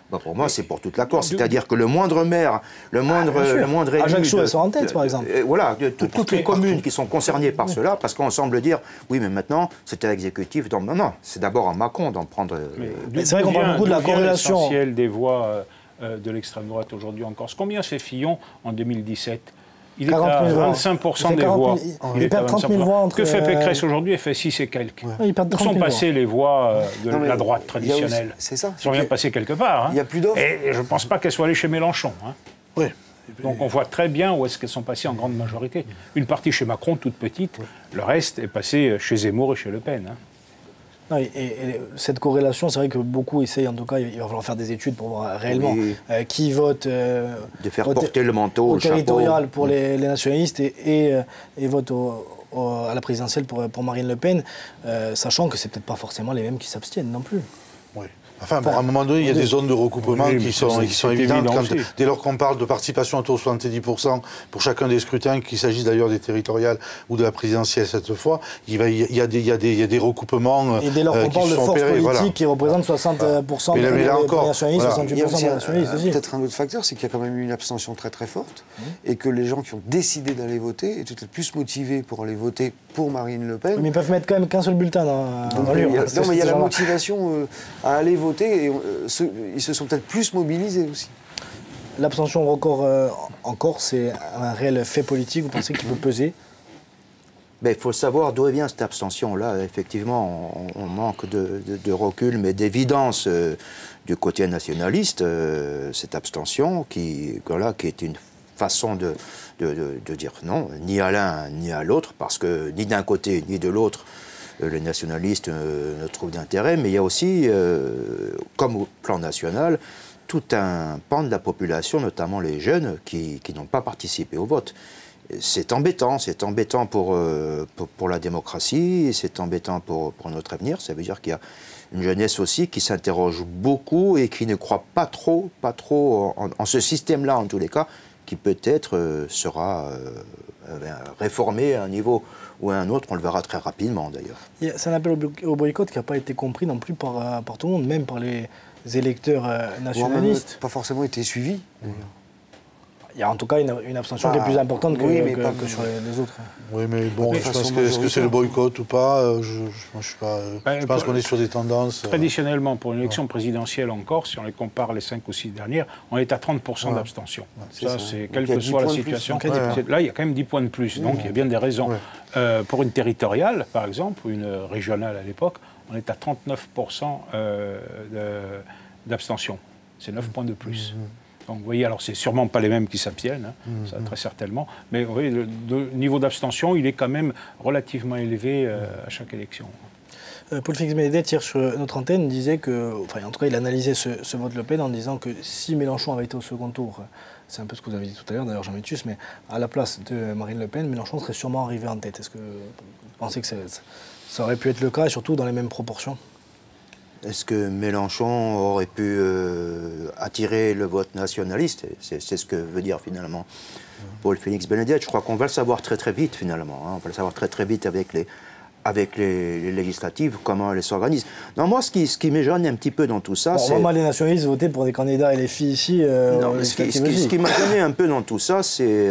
Bah pour moi, c'est pour toute la Corse. C'est-à-dire que le moindre maire, le moindre, ah, le moindre élu... Ajaccio, de, elles sont en tête, de, par exemple. Euh, voilà, de, de, toutes les communes qui sont concernées par oui. cela, parce qu'on semble dire, oui, mais maintenant, c'est à l'exécutif. Non, non, c'est d'abord à Macron d'en prendre... Mais, euh, c'est vrai qu'on parle beaucoup de la corrélation. L'essentiel des voix euh, de l'extrême droite aujourd'hui en Corse. Combien fait Fillon en deux mille dix-sept? Il est à vingt-cinq pour cent des voix. Il, il perd trente mille voix entre... Que fait Pécresse aujourd'hui? Elle fait six et quelques. Ouais. Où sont passées les voix de non, la droite traditionnelle? C'est ça. Elles sont bien passées quelque part. Hein. Il n'y a plus d'offres. Et je ne pense pas qu'elles soient allées chez Mélenchon. Hein. Oui. Donc on voit très bien où est-ce qu'elles sont passées en grande majorité. Une partie chez Macron, toute petite. Le reste est passé chez Zemmour et chez Le Pen. Hein. Non, et, et cette corrélation, c'est vrai que beaucoup essayent, en tout cas, il va falloir faire des études pour voir réellement oui. euh, qui vote euh, de faire porter le manteau au le territorial chapeau. pour les, les nationalistes et, et, et vote au, au, à la présidentielle pour, pour Marine Le Pen, euh, sachant que c'est peut-être pas forcément les mêmes qui s'abstiennent non plus. Oui. Enfin, bon, à un moment donné, il y a des zones de recoupement oui, qui sont, qui sont évidentes. Quand, dès lors qu'on parle de participation autour de soixante-dix pour cent pour chacun des scrutins, qu'il s'agisse d'ailleurs des territoriales ou de la présidentielle cette fois, il, va, il, y, a des, il, y, a des, il y a des recoupements. Et dès lors qu'on euh, parle de force politique voilà. qui représente soixante pour cent voilà. des nationalistes, voilà. soixante-huit pour cent des nationalistes aussi. Peut-être un autre facteur, c'est qu'il y a quand même eu une abstention très très forte mmh. et que les gens qui ont décidé d'aller voter étaient peut-être plus motivés pour aller voter pour Marine Le Pen. Mais ils peuvent mettre quand même qu'un seul bulletin dans, dans l'urne. Non, mais il y a la motivation euh, à aller voter et euh, ceux, ils se sont peut-être plus mobilisés aussi. L'abstention record euh, en Corse, c'est un réel fait politique. Vous pensez qu'il peut peser? Il faut savoir d'où vient cette abstention-là. Effectivement, on, on manque de, de, de recul, mais d'évidence euh, du côté nationaliste, euh, cette abstention qui, voilà, qui est une façon de, de, de, de dire non, ni à l'un ni à l'autre, parce que ni d'un côté ni de l'autre, les nationalistes euh, ne trouvent d'intérêt, mais il y a aussi, euh, comme au plan national, tout un pan de la population, notamment les jeunes, qui, qui n'ont pas participé au vote. C'est embêtant, c'est embêtant pour, euh, pour, pour la démocratie, c'est embêtant pour, pour notre avenir. Ça veut dire qu'il y a une jeunesse aussi qui s'interroge beaucoup et qui ne croit pas trop, pas trop en, en ce système-là, en tous les cas, qui peut-être euh, sera euh, réformé à un niveau ou à un autre, on le verra très rapidement d'ailleurs. C'est un appel au boycott qui n'a pas été compris non plus par, par tout le monde, même par les électeurs euh, nationalistes. Ou pas forcément été suivi. Mmh. Il y a en tout cas une, une abstention ah, qui est plus importante que, oui, que, pas, que sur les, les autres. Oui, mais bon, je pense que est-ce que c'est le boycott ou pas? Je, je, je, suis pas, ben, je pense qu'on est sur des tendances. Traditionnellement, pour une élection ouais. présidentielle en Corse, si on les compare les cinq ou six dernières, on est à trente pour cent ouais. d'abstention. Ouais, ça, c'est quelle que soit la situation. Ouais. Là, il y a quand même dix points de plus. Donc, ouais. il y a bien des raisons. Ouais. Euh, pour une territoriale, par exemple, ou une régionale à l'époque, on est à trente-neuf pour cent euh, d'abstention. C'est neuf points de plus. Mmh. Donc vous voyez, alors c'est sûrement pas les mêmes qui s'abstiennent, hein, mmh, ça, très certainement, mais vous voyez, le, le niveau d'abstention, il est quand même relativement élevé euh, à chaque élection. Euh, Paul-Félix Benedetto, hier sur notre antenne, disait que, enfin en tout cas il analysait ce, ce vote Le Pen en disant que si Mélenchon avait été au second tour, c'est un peu ce que vous avez dit tout à l'heure, d'ailleurs Jean-Métus, mais à la place de Marine Le Pen, Mélenchon serait sûrement arrivé en tête. Est-ce que vous pensez que ça aurait pu être le cas, et surtout dans les mêmes proportions ? Est-ce que Mélenchon aurait pu euh, attirer le vote nationaliste? C'est ce que veut dire finalement mmh. Paul-Félix Benedetto. Je crois qu'on va le savoir très très vite finalement. Hein. On va le savoir très très vite avec les, avec les, les législatives, comment elles s'organisent. Non, moi, ce qui, ce qui m'étonne un petit peu dans tout ça, bon, c'est... On va les nationalistes voter pour des candidats et les filles ici. Euh, non, ce qui, ce qui, ce qui m'a donné un peu dans tout ça, c'est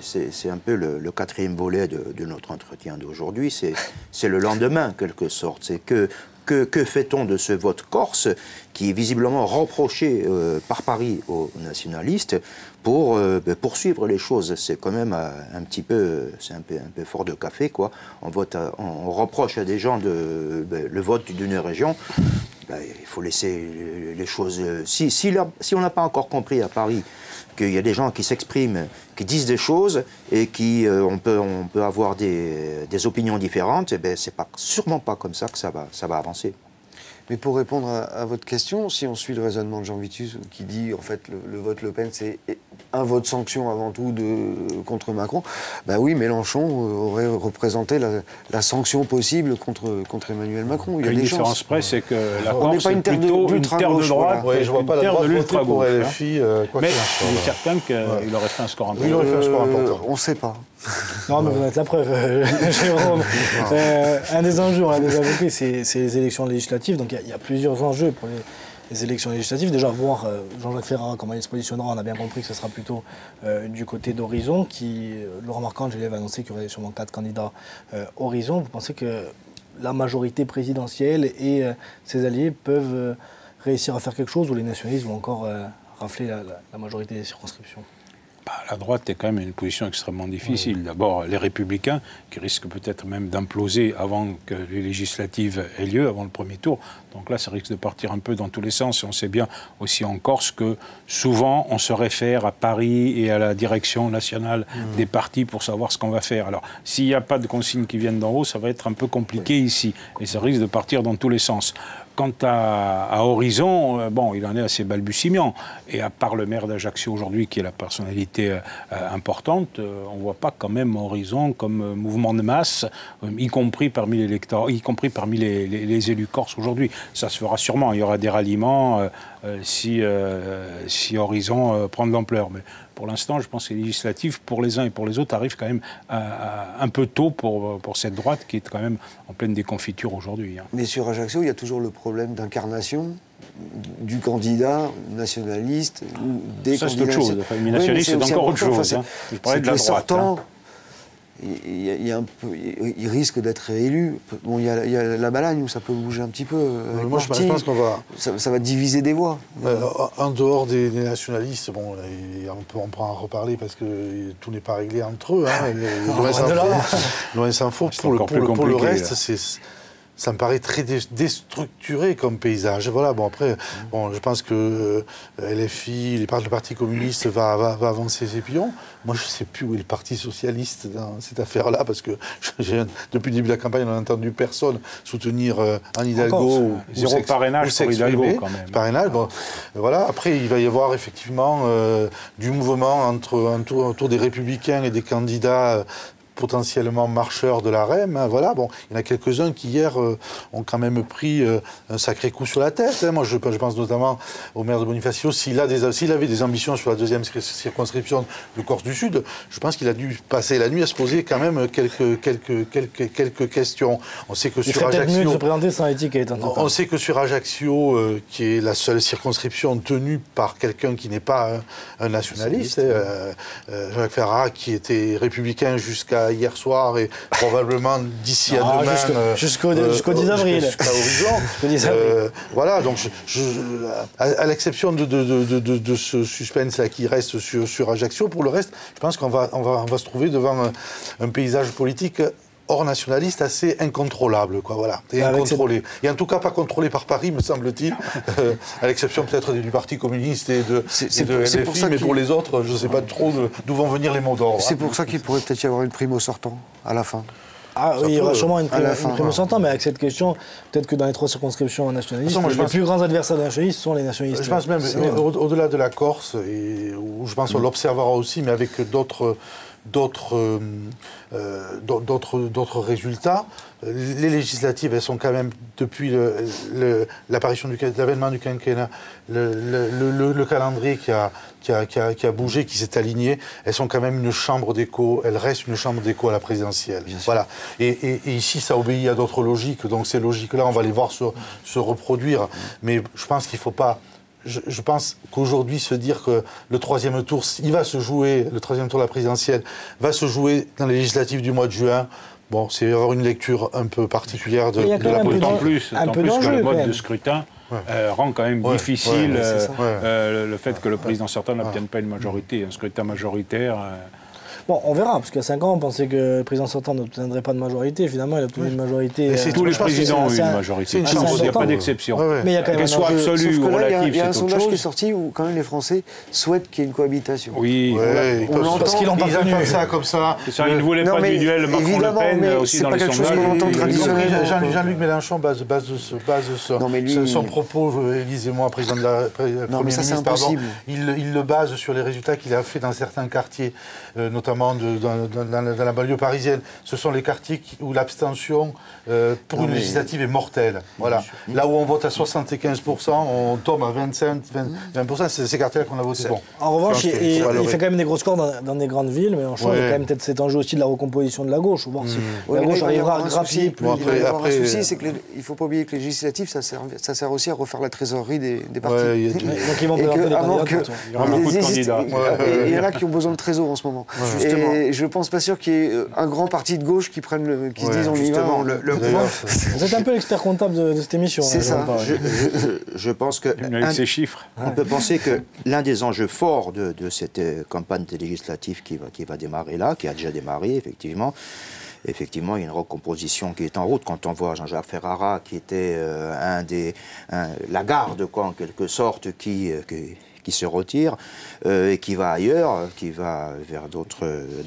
un peu le, le quatrième volet de, de notre entretien d'aujourd'hui. C'est le lendemain, en quelque sorte. C'est que Que, que fait-on de ce vote corse qui est visiblement reproché euh, par Paris aux nationalistes pour euh, poursuivre les choses? C'est quand même euh, un petit peu, c'est un peu, un peu fort de café, quoi. On, vote à, on reproche à des gens de, ben, le vote d'une région. Ben, il faut laisser les choses... Si, si, la, si on n'a pas encore compris à Paris qu'il y a des gens qui s'expriment, qui disent des choses et qui euh, on peut on peut avoir des, des opinions différentes, et ben c'est pas sûrement pas comme ça que ça va ça va avancer. Mais pour répondre à, à votre question, si on suit le raisonnement de Jean Vitus, qui dit en fait le, le vote Le Pen c'est un vote sanction avant tout de, contre Macron, ben oui, Mélenchon aurait représenté la, la sanction possible contre, contre Emmanuel Macron. Il y a une des différence chances. près, c'est que la on Corse est plutôt une terre de droite, ouais, je vois pas la droite de l'ultra pour gauche. L F I, euh, quoi mais que il est certain qu'il ouais. aurait fait un score important. Il aurait fait un score important. Euh, on ne sait pas. Non, mais vous êtes la preuve, Jérôme. euh, un des enjeux, on l'a déjà évoqué, c'est les élections législatives. Donc il y, y a plusieurs enjeux pour les, les élections législatives. Déjà, voir euh, Jean-Jacques Ferrat, comment il se positionnera, on a bien compris que ce sera plutôt euh, du côté d'Horizon, qui, euh, Laurent Marcangeli avait annoncé qu'il y aurait sûrement quatre candidats euh, Horizon. Vous pensez que la majorité présidentielle et euh, ses alliés peuvent euh, réussir à faire quelque chose, ou les nationalistes vont encore euh, rafler la, la, la majorité des circonscriptions? Bah, la droite est quand même une position extrêmement difficile. Oui. D'abord, les Républicains, qui risquent peut-être même d'imploser avant que les législatives aient lieu, avant le premier tour. Donc là, ça risque de partir un peu dans tous les sens. Et on sait bien aussi en Corse que souvent, on se réfère à Paris et à la direction nationale mmh. des partis pour savoir ce qu'on va faire. Alors, s'il n'y a pas de consignes qui viennent d'en haut, ça va être un peu compliqué oui. ici. Et ça risque de partir dans tous les sens. Quant à, à Horizon, euh, bon, il en est assez balbutiement. Et à part le maire d'Ajaccio aujourd'hui, qui est la personnalité euh, importante, euh, on ne voit pas quand même Horizon comme euh, mouvement de masse, euh, y compris parmi les lecteurs, y compris parmi les, les, les élus corses aujourd'hui. Ça se fera sûrement. Il y aura des ralliements euh, euh, si, euh, si Horizon euh, prend de l'ampleur. Mais pour l'instant, je pense que les législatives, pour les uns et pour les autres, arrivent quand même à, à, un peu tôt pour, pour cette droite qui est quand même en pleine déconfiture aujourd'hui. Hein. Mais sur Ajaccio, il y a toujours le problème d'incarnation du candidat nationaliste ou des ça, candidats... c'est autre chose. Enfin, le nationaliste, oui, c'est encore autre chose. Enfin, hein. Je parlais de la droite. Sortants, hein. Il, y a, il, y a un peu, il risque d'être réélu. Bon, il y a, il y a la Balagne où ça peut bouger un petit peu. Euh, moi, Marty, je pense qu'on va... Ça, ça va diviser des voix. Euh, en dehors des, des nationalistes, bon, on peut, on peut en reparler parce que tout n'est pas réglé entre eux. Hein, loin s'en faut. Pour, le, pour, le, pour le reste, c'est... Ça me paraît très déstructuré comme paysage. Voilà, bon, après, bon, je pense que euh, L F I, les partis, le Parti communiste va, va, va avancer ses pions. Moi, je ne sais plus où est le Parti socialiste dans cette affaire-là, parce que depuis le début de la campagne, on n'a entendu personne soutenir euh, Anne Hidalgo. ou, Zéro ou parrainage pour Hidalgo, quand même. Parrainage, bon, voilà. Après, il va y avoir effectivement euh, du mouvement entre, autour, autour des Républicains et des candidats euh, potentiellement marcheurs de la R E M. Hein, voilà, bon, il y en a quelques-uns qui, hier, euh, ont quand même pris euh, un sacré coup sur la tête. Hein. Moi, je, je pense notamment au maire de Bonifacio. S'il a des, s'il avait des ambitions sur la deuxième circonscription de Corse du Sud, je pense qu'il a dû passer la nuit à se poser quand même quelques, quelques, quelques, quelques questions. On sait que il sur Ajaccio... mieux de se présenter sans étiquette. On sait que sur Ajaccio, euh, qui est la seule circonscription tenue par quelqu'un qui n'est pas un, un nationaliste, euh, euh, Jacques Ferrat, qui était républicain jusqu'à hier soir et probablement d'ici à demain jusqu'au euh, jusqu'au dix avril jusqu'à Horizon. euh, voilà, donc je, je, à, à l'exception de, de, de, de, de ce suspense là qui reste sur, sur Ajaccio, pour le reste, je pense qu'on va, on va, on va se trouver devant un, un paysage politique hors nationaliste assez incontrôlable, quoi, voilà, et incontrôlé. Cette... Et en tout cas pas contrôlé par Paris, me semble-t-il, euh, à l'exception peut-être du Parti communiste et de, et de L F I, mais pour les autres, je ne sais pas trop d'où vont venir les mots d'ordre. C'est pour ça qu'il pourrait peut-être y avoir une prime au sortant, à la fin. Ah oui, il y aura sûrement une prime, fin, une prime au sortant, mais avec cette question, peut-être que dans les trois circonscriptions nationalistes, façon, les pense... plus grands adversaires des nationalistes sont les nationalistes. Je pense même, au-delà de la Corse, et où je pense qu'on mmh. l'observera aussi, mais avec d'autres... d'autres euh, d'autres résultats. Les législatives, elles sont quand même, depuis l'apparition de l'avènement du quinquennat, le, le, le, le calendrier qui a, qui, a, qui, a, qui a bougé, qui s'est aligné, elles sont quand même une chambre d'écho, elles restent une chambre d'écho à la présidentielle. Voilà. Et, et, et ici, ça obéit à d'autres logiques, donc ces logiques-là, on va les voir se, se reproduire. Mais je pense qu'il ne faut pas... Je, je pense qu'aujourd'hui, se dire que le troisième tour, il va se jouer, le troisième tour de la présidentielle, va se jouer dans les législatives du mois de juin, bon, c'est avoir une lecture un peu particulière de, de la politique. En plus, en plus que le mode de scrutin ouais. euh, rend quand même ouais. difficile ouais, ouais, euh, euh, le fait que le président sortant n'obtienne ouais. pas une majorité, un scrutin majoritaire. Euh, Bon, on verra, parce qu'il y a cinq ans, on pensait que le président sortant n'obtiendrait pas de majorité. Finalement, il a obtenu oui. une majorité. Euh, tous les présidents ont eu une majorité. Il n'y a pas d'exception. Ouais, ouais. Mais il y a quand même qu'elle soit absolue ou relative, il y a un sondage chose. qui est sorti où quand même les Français souhaitent qu'il y ait une cohabitation. Oui, ouais, on l'entend. Parce qu'ils n'ont pas comme ça, comme ça. Ils ne voulaient pas du duel Macron-Le Pen aussi dans les sondages. C'est pas quelque chose qu'on entend traditionnellement. Jean-Luc Mélenchon base son propos, Élise-moi, président de la Premier ministre, il le base sur les résultats qu'il a fait dans certains quartiers, notamment notamment de, dans, dans, dans la banlieue parisienne. Ce sont les quartiers qui, où l'abstention euh, pour non, une législative est mortelle. Voilà. Là où on vote à soixante-quinze pour cent, on tombe à vingt-cinq, vingt pour cent, c'est ces quartiers-là qu'on a voté. Bon. En revanche, il, il, il fait quand même des gros scores dans, dans des grandes villes, mais en change, ouais. il y a quand même peut-être cet enjeu aussi de la recomposition de la gauche. Voir si mmh. la oui, gauche arrivera à grappier plus. Bon, après, il va y avoir un souci, c'est qu'il ne faut pas oublier que les législatives, ça sert, ça sert aussi à refaire la trésorerie des, des partis. Ouais, y a du... Donc ils vont présenter des candidats. Il y aura beaucoup de candidats. Il y en a qui ont besoin de trésor en ce moment. Ouais. Et je ne pense pas sûr qu'il y ait un grand parti de gauche qui, prenne le, qui ouais, se dise on y va. Le, le Vous êtes un peu l'expert comptable de, de cette émission. C'est ça. Je, je, je pense que... Avec un, ces chiffres. On ouais. peut penser que l'un des enjeux forts de, de cette campagne législative qui va, qui va démarrer là, qui a déjà démarré, effectivement, effectivement, il y a une recomposition qui est en route. Quand on voit Jean-Jacques Ferrara, qui était euh, un des, un, la garde, quoi, en quelque sorte, qui, euh, qui, qui se retire euh, et qui va ailleurs, qui va vers d'autres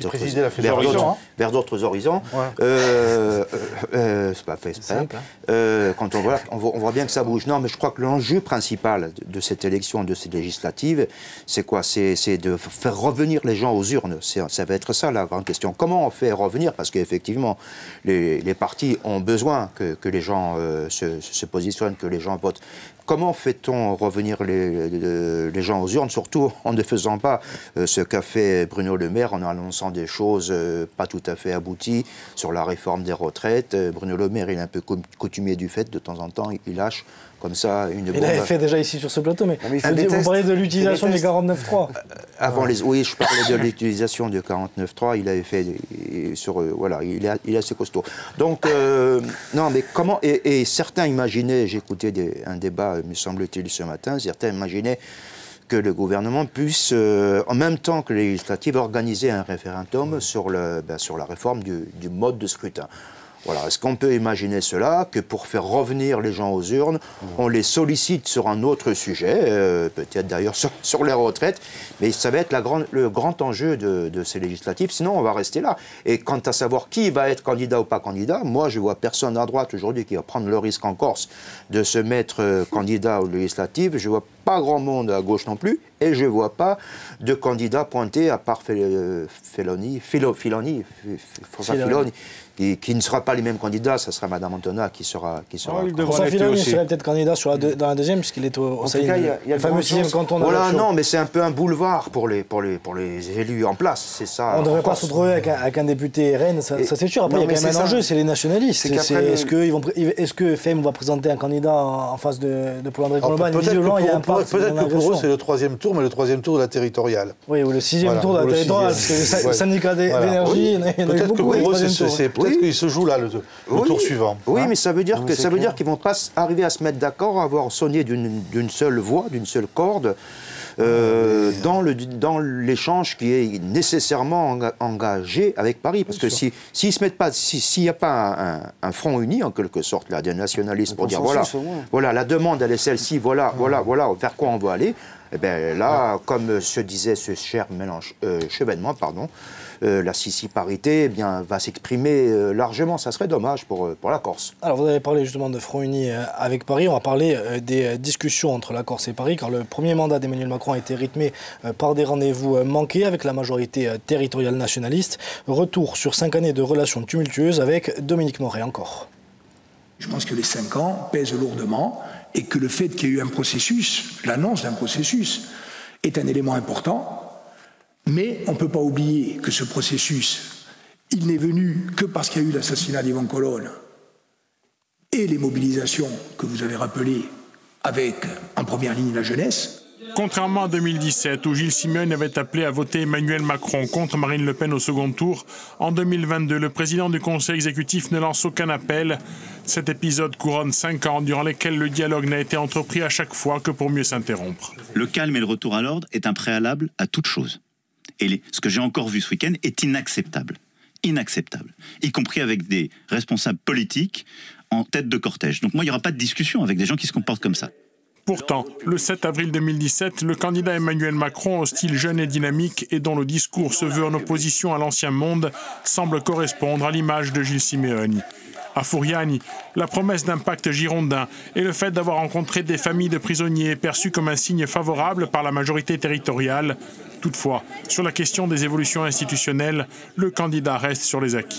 vers d'autres hein. vers d'autres horizons. Ouais. Euh, euh, c'est pas fait exprès. Euh, quand on voit, on voit, on voit bien que ça bouge. Non, mais je crois que l'enjeu principal de, de cette élection, de cette législative, c'est quoi? C'est de faire revenir les gens aux urnes. Ça va être ça la grande question. Comment on fait revenir? Parce qu'effectivement, les, les partis ont besoin que, que les gens euh, se, se positionnent, que les gens votent. Comment fait-on revenir les, les, les gens aux urnes, surtout en ne faisant pas euh, ce qu'a fait Bruno Le Maire en annonçant des choses euh, pas tout à fait abouties sur la réforme des retraites. Euh, Bruno Le Maire, il est un peu coutumier du fait, de temps en temps, il lâche comme ça une bombe. Il l'avait fait déjà ici sur ce plateau, mais, mais vous, vous parlez de l'utilisation du quarante-neuf trois. Euh, avant les, oui, je parlais de l'utilisation du quarante-neuf trois, il avait fait sur... Euh, voilà, il est, il est assez costaud. Donc, euh, non, mais comment... Et, et certains imaginaient, j'écoutais un débat, me semble-t-il, ce matin, certains imaginaient que le gouvernement puisse, euh, en même temps que les législatives, organiser un référendum sur, le, ben, sur la réforme du, du mode de scrutin. Voilà. Est-ce qu'on peut imaginer cela, que pour faire revenir les gens aux urnes, on les sollicite sur un autre sujet, euh, peut-être d'ailleurs sur, sur les retraites, mais ça va être la grande, le grand enjeu de, de ces législatives, sinon on va rester là. Et quant à savoir qui va être candidat ou pas candidat, moi je vois personne à droite aujourd'hui qui va prendre le risque en Corse de se mettre euh, candidat aux législatives, je vois pas grand monde à gauche non plus, et je ne vois pas de candidat pointé à part Filoni, Filoni, François Filoni, qui, qui ne sera pas les mêmes candidats, ça sera Mme Antonat qui sera... Qui sera oh, François Filoni serait peut-être candidat sur la de, dans la deuxième, puisqu'il est au, au cas, il y a, il y a le fameux sixième canton. Voilà, non, mais c'est un peu un boulevard pour les, pour les, pour les élus en place, c'est ça. On ne devrait pas se retrouver avec un, avec un député R N, ça, ça c'est sûr. Après, non, il y a quand même un enjeu, c'est les nationalistes. Est-ce est que, est est que F E M va présenter un candidat en face de, de Paul-André Colombagne? Visiblement, il y a un pas. Peut-être que pour eux, c'est le troisième tour, mais le troisième tour de la territoriale. Oui, ou le sixième tour de la territoriale, parce que le syndicat d'énergie, il y en a eu beaucoup. Peut-être qu'il se joue là, le tour suivant. Oui, mais ça veut dire qu'ils ne vont pas arriver à se mettre d'accord, à avoir sonné d'une seule voix, d'une seule corde, Euh, dans le dans l'échange qui est nécessairement engagé avec Paris, parce que si s'ils se mettent pas, s'il si, n'y a pas un, un front uni en quelque sorte là des nationalistes pour dire voilà voilà la demande elle est celle-ci, voilà ouais. voilà voilà vers quoi on veut aller, et bien là ouais. comme se disait ce cher mélange euh, Chevènement pardon. Euh, la sissiparité eh bien, va s'exprimer euh, largement. Ça serait dommage pour, pour la Corse. Alors, vous avez parlé justement de Front Uni euh, avec Paris. On va parler euh, des discussions entre la Corse et Paris, car le premier mandat d'Emmanuel Macron a été rythmé euh, par des rendez-vous euh, manqués avec la majorité euh, territoriale nationaliste. Retour sur cinq années de relations tumultueuses avec Dominique Moret encore. Je pense que les cinq ans pèsent lourdement et que le fait qu'il y ait eu un processus, l'annonce d'un processus, est un élément important. Mais on ne peut pas oublier que ce processus, il n'est venu que parce qu'il y a eu l'assassinat d'Yvon Colonne et les mobilisations que vous avez rappelées avec en première ligne la jeunesse. Contrairement à deux mille dix-sept, où Gilles Simeone avait appelé à voter Emmanuel Macron contre Marine Le Pen au second tour, en deux mille vingt-deux, le président du Conseil exécutif ne lance aucun appel. Cet épisode couronne cinq ans durant lesquels le dialogue n'a été entrepris à chaque fois que pour mieux s'interrompre. Le calme et le retour à l'ordre est un préalable à toute chose. Et les, ce que j'ai encore vu ce week-end est inacceptable. Inacceptable. Y compris avec des responsables politiques en tête de cortège. Donc moi, il n'y aura pas de discussion avec des gens qui se comportent comme ça. Pourtant, le sept avril deux mille dix-sept, le candidat Emmanuel Macron, au style jeune et dynamique et dont le discours se veut en opposition à l'ancien monde, semble correspondre à l'image de Gilles Simeone. À Furiani, la promesse d'un pacte girondin et le fait d'avoir rencontré des familles de prisonniers perçus comme un signe favorable par la majorité territoriale. Toutefois, sur la question des évolutions institutionnelles, le candidat reste sur les acquis.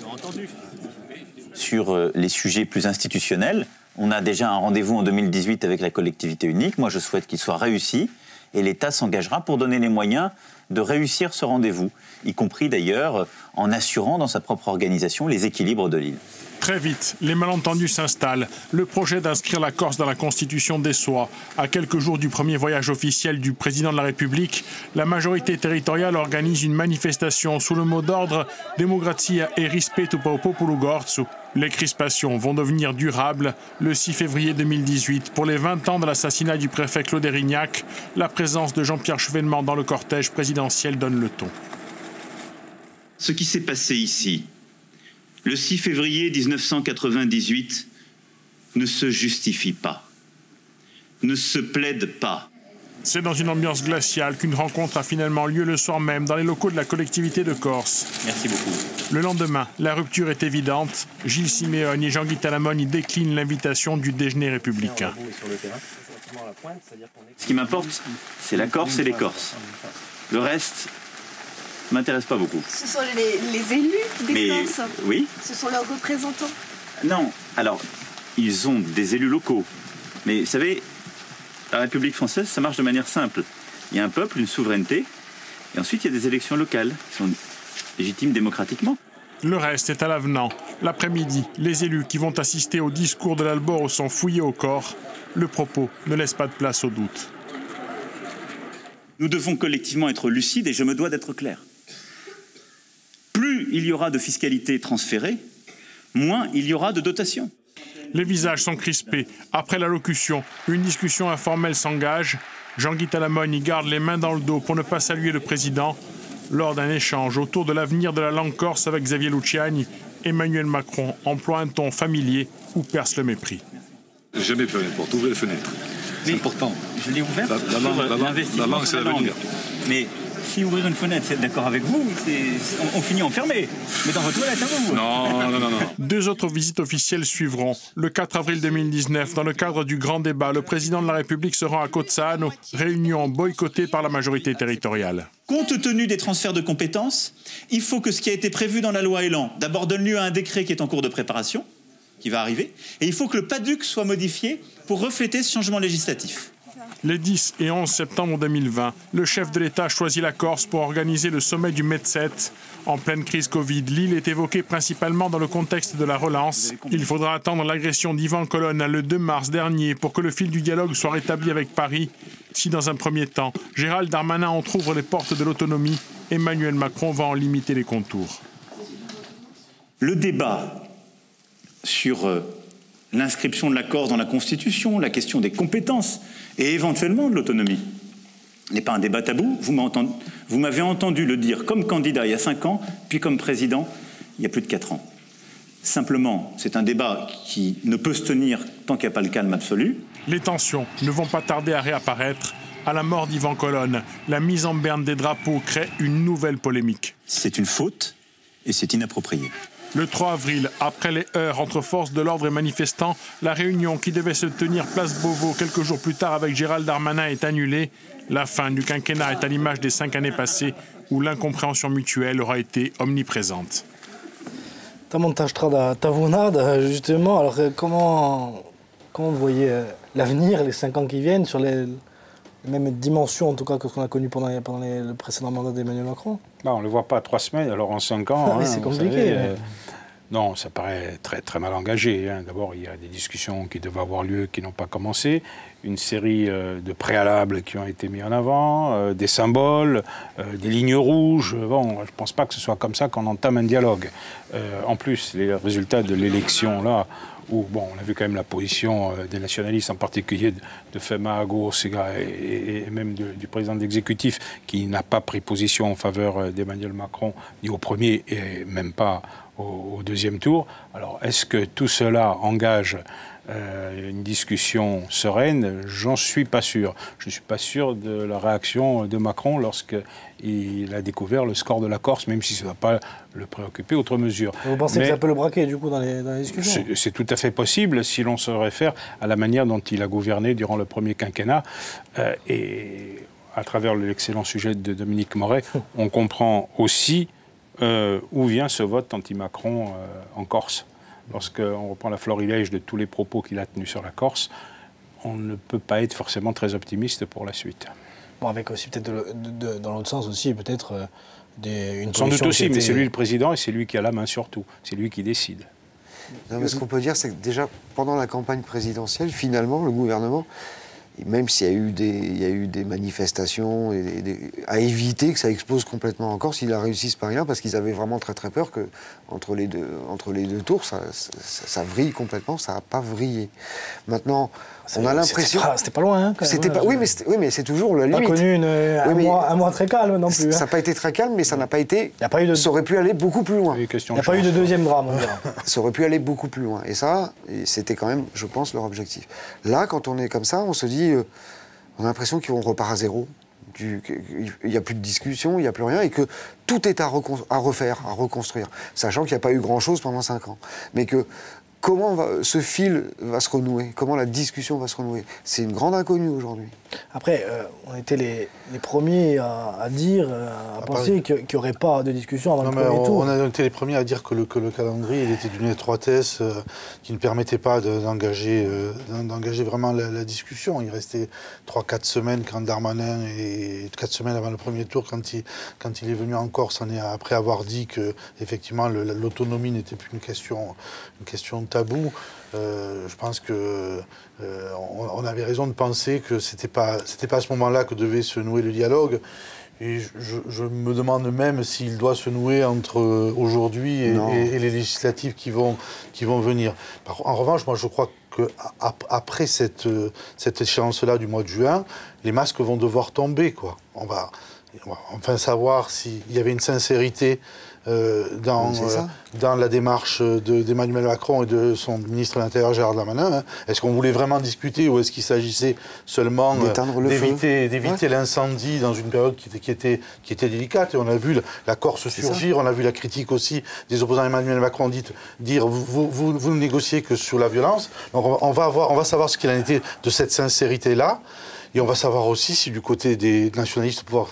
Sur les sujets plus institutionnels, on a déjà un rendez-vous en deux mille dix-huit avec la collectivité unique. Moi, je souhaite qu'il soit réussi et l'État s'engagera pour donner les moyens de réussir ce rendez-vous, y compris d'ailleurs en assurant dans sa propre organisation les équilibres de l'île. Très vite, les malentendus s'installent. Le projet d'inscrire la Corse dans la Constitution déçoit. À quelques jours du premier voyage officiel du président de la République, la majorité territoriale organise une manifestation sous le mot d'ordre « Democrazia e rispetto per il popolo gorzo ». Les crispations vont devenir durables. Le six février deux mille dix-huit, pour les vingt ans de l'assassinat du préfet Claude Érignac, la présence de Jean-Pierre Chevènement dans le cortège présidentiel donne le ton. Ce qui s'est passé ici, le six février mille neuf cent quatre-vingt-dix-huit, ne se justifie pas, ne se plaide pas. C'est dans une ambiance glaciale qu'une rencontre a finalement lieu le soir même dans les locaux de la collectivité de Corse. Merci beaucoup. Le lendemain, la rupture est évidente. Gilles Simeone et Jean-Guy Talamone déclinent l'invitation du déjeuner républicain. Ce qui m'importe, c'est la Corse et les Corses. Le reste m'intéresse pas beaucoup. Ce sont les, les élus des Mais, Corses. Oui. Ce sont leurs représentants. Non, alors, ils ont des élus locaux. Mais vous savez, la République française, ça marche de manière simple. Il y a un peuple, une souveraineté, et ensuite il y a des élections locales qui sont légitimes démocratiquement. Le reste est à l'avenant. L'après-midi, les élus qui vont assister au discours de l'Alboro sont fouillés au corps. Le propos ne laisse pas de place au doute. Nous devons collectivement être lucides et je me dois d'être clair. Plus il y aura de fiscalité transférée, moins il y aura de dotation. Les visages sont crispés. Après l'allocution, une discussion informelle s'engage. Jean-Guy Talamone y garde les mains dans le dos pour ne pas saluer le président. Lors d'un échange autour de l'avenir de la langue corse avec Xavier Luciani, Emmanuel Macron emploie un ton familier où perce le mépris. Jamais peu importe, ouvrez les fenêtres. C'est important. Je l'ai ouvert. La, la langue, la langue, la langue c'est l'avenir. Mais si ouvrir une fenêtre, c'est d'accord avec vous, on, on finit enfermé. Mais dans votre toilette, à vous. Non, non, non, non. Deux autres visites officielles suivront. Le quatre avril deux mille dix-neuf, dans le cadre du grand débat, le président de la République se rend à Cozzano, réunion boycottée par la majorité territoriale. Compte tenu des transferts de compétences, il faut que ce qui a été prévu dans la loi Elan d'abord donne lieu à un décret qui est en cours de préparation, qui va arriver, et il faut que le PADUC soit modifié pour refléter ce changement législatif. Les dix et onze septembre deux mille vingt, le chef de l'État choisit la Corse pour organiser le sommet du Medset. En pleine crise Covid, l'île est évoquée principalement dans le contexte de la relance. Il faudra attendre l'agression d'Ivan Colonna le deux mars dernier pour que le fil du dialogue soit rétabli avec Paris. Si dans un premier temps, Gérald Darmanin entrouvre les portes de l'autonomie, Emmanuel Macron va en limiter les contours. Le débat sur euh, l'inscription de la Corse dans la Constitution, la question des compétences et éventuellement de l'autonomie n'est pas un débat tabou. Vous m'avez entendu le dire comme candidat il y a cinq ans, puis comme président il y a plus de quatre ans. Simplement, c'est un débat qui ne peut se tenir tant qu'il n'y a pas le calme absolu. Les tensions ne vont pas tarder à réapparaître. À la mort d'Ivan Colonna, la mise en berne des drapeaux crée une nouvelle polémique. C'est une faute et c'est inapproprié. Le trois avril, après les heurts entre forces de l'ordre et manifestants, la réunion qui devait se tenir place Beauvau quelques jours plus tard avec Gérald Darmanin est annulée. La fin du quinquennat est à l'image des cinq années passées où l'incompréhension mutuelle aura été omniprésente. Tamonta Strada Tavunad, justement, alors comment, comment vous voyez l'avenir, les cinq ans qui viennent, sur les, les mêmes dimensions en tout cas que ce qu'on a connu pendant, pendant les, le précédent mandat d'Emmanuel Macron? Bah, on ne le voit pas à trois semaines, alors en cinq ans, ah, oui, hein, c'est compliqué. Savez, ouais. euh, non, ça paraît très, très mal engagé. Hein. D'abord, il y a des discussions qui devaient avoir lieu, qui n'ont pas commencé, une série euh, de préalables qui ont été mis en avant, euh, des symboles, euh, des lignes rouges. Bon, je ne pense pas que ce soit comme ça qu'on entame un dialogue. Euh, en plus, les résultats de l'élection, là, où, bon, on a vu quand même la position euh, des nationalistes, en particulier de, de Fema Agos et, et, et même de, du président de l'exécutif, qui n'a pas pris position en faveur d'Emmanuel Macron, ni au premier et même pas au, au deuxième tour. Alors, est-ce que tout cela engage euh, une discussion sereine? J'en suis pas sûr. Je ne suis pas sûr de la réaction de Macron lorsqu'il a découvert le score de la Corse, même si ça ne va pas le préoccuper outre mesure. Vous pensez Mais que ça peut le braquer, du coup, dans les, dans les discussions? C'est tout à fait possible si l'on se réfère à la manière dont il a gouverné durant le premier quinquennat. Euh, et à travers l'excellent sujet de Dominique Moret, on comprend aussi euh, où vient ce vote anti-Macron euh, en Corse. Lorsqu'on reprend la florilège de tous les propos qu'il a tenus sur la Corse, on ne peut pas être forcément très optimiste pour la suite. Bon, avec aussi peut-être de, de, de, dans l'autre sens aussi, peut-être euh, des, une Sans doute aussi, était... mais c'est lui le président et c'est lui qui a la main sur tout. C'est lui qui décide. Non, mais ce qu'on peut dire, c'est que déjà, pendant la campagne présidentielle, finalement, le gouvernement, même s'il y a eu des, il y a eu des manifestations et des, des, à éviter que ça explose complètement en Corse, il a réussi ce pari-là parce qu'ils avaient vraiment très très peur que entre les deux, entre les deux tours, ça, ça, ça vrille complètement, ça n'a pas vrillé. Maintenant, on a l'impression... C'était pas, pas loin, hein, quand même, pas, oui, mais oui, mais c'est toujours la limite. Pas connu une, un, oui, mois, un mois très calme non plus. Hein. Ça n'a pas été très calme, mais ça n'a pas été... Y a pas eu de... Ça aurait pu aller beaucoup plus loin. Il n'y a pas eu de deuxième drame, on dirait. Ça aurait pu aller beaucoup plus loin. Et ça, c'était quand même, je pense, leur objectif. Là, quand on est comme ça, on se dit... Euh, on a l'impression qu'on repart à zéro. Il n'y a plus de discussion, il n'y a plus rien, et que tout est à, à refaire, à reconstruire. Sachant qu'il n'y a pas eu grand-chose pendant cinq ans. Mais que comment va, ce fil va se renouer, comment la discussion va se renouer, c'est une grande inconnue aujourd'hui. Après, euh, on était les, les premiers à, à dire, à, à penser qu'il n'y aurait pas de discussion avant non, le premier on, tour. On a été les premiers à dire que le, que le calendrier il était d'une étroitesse euh, qui ne permettait pas d'engager euh, d'engager vraiment la, la discussion. Il restait trois quatre semaines quand Darmanin, et quatre semaines avant le premier tour, quand il, quand il est venu en Corse, après avoir dit que effectivement l'autonomie n'était plus une question, une question taboue. Euh, je pense que euh, on, on avait raison de penser que c'était pas c'était pas à ce moment-là que devait se nouer le dialogue. Et je, je me demande même s'il doit se nouer entre aujourd'hui et, et, et les législatives qui vont qui vont venir. Par, en revanche, moi je crois que après cette cette échéance-là du mois de juin, les masques vont devoir tomber, quoi. On va, on va enfin savoir s'il y avait une sincérité Euh, dans, euh, dans la démarche d'Emmanuel Macron et de son ministre de l'Intérieur Gérald Darmanin. Hein. Est-ce qu'on voulait vraiment discuter ou est-ce qu'il s'agissait seulement euh, d'éviter ouais. l'incendie dans une période qui était, qui, était, qui était délicate? Et on a vu la Corse surgir, on a vu la critique aussi des opposants Emmanuel Macron dit, dire vous, vous, vous ne négociez que sur la violence. Donc on va, avoir, on va savoir ce qu'il en était de cette sincérité-là. Et on va savoir aussi si du côté des nationalistes pouvoir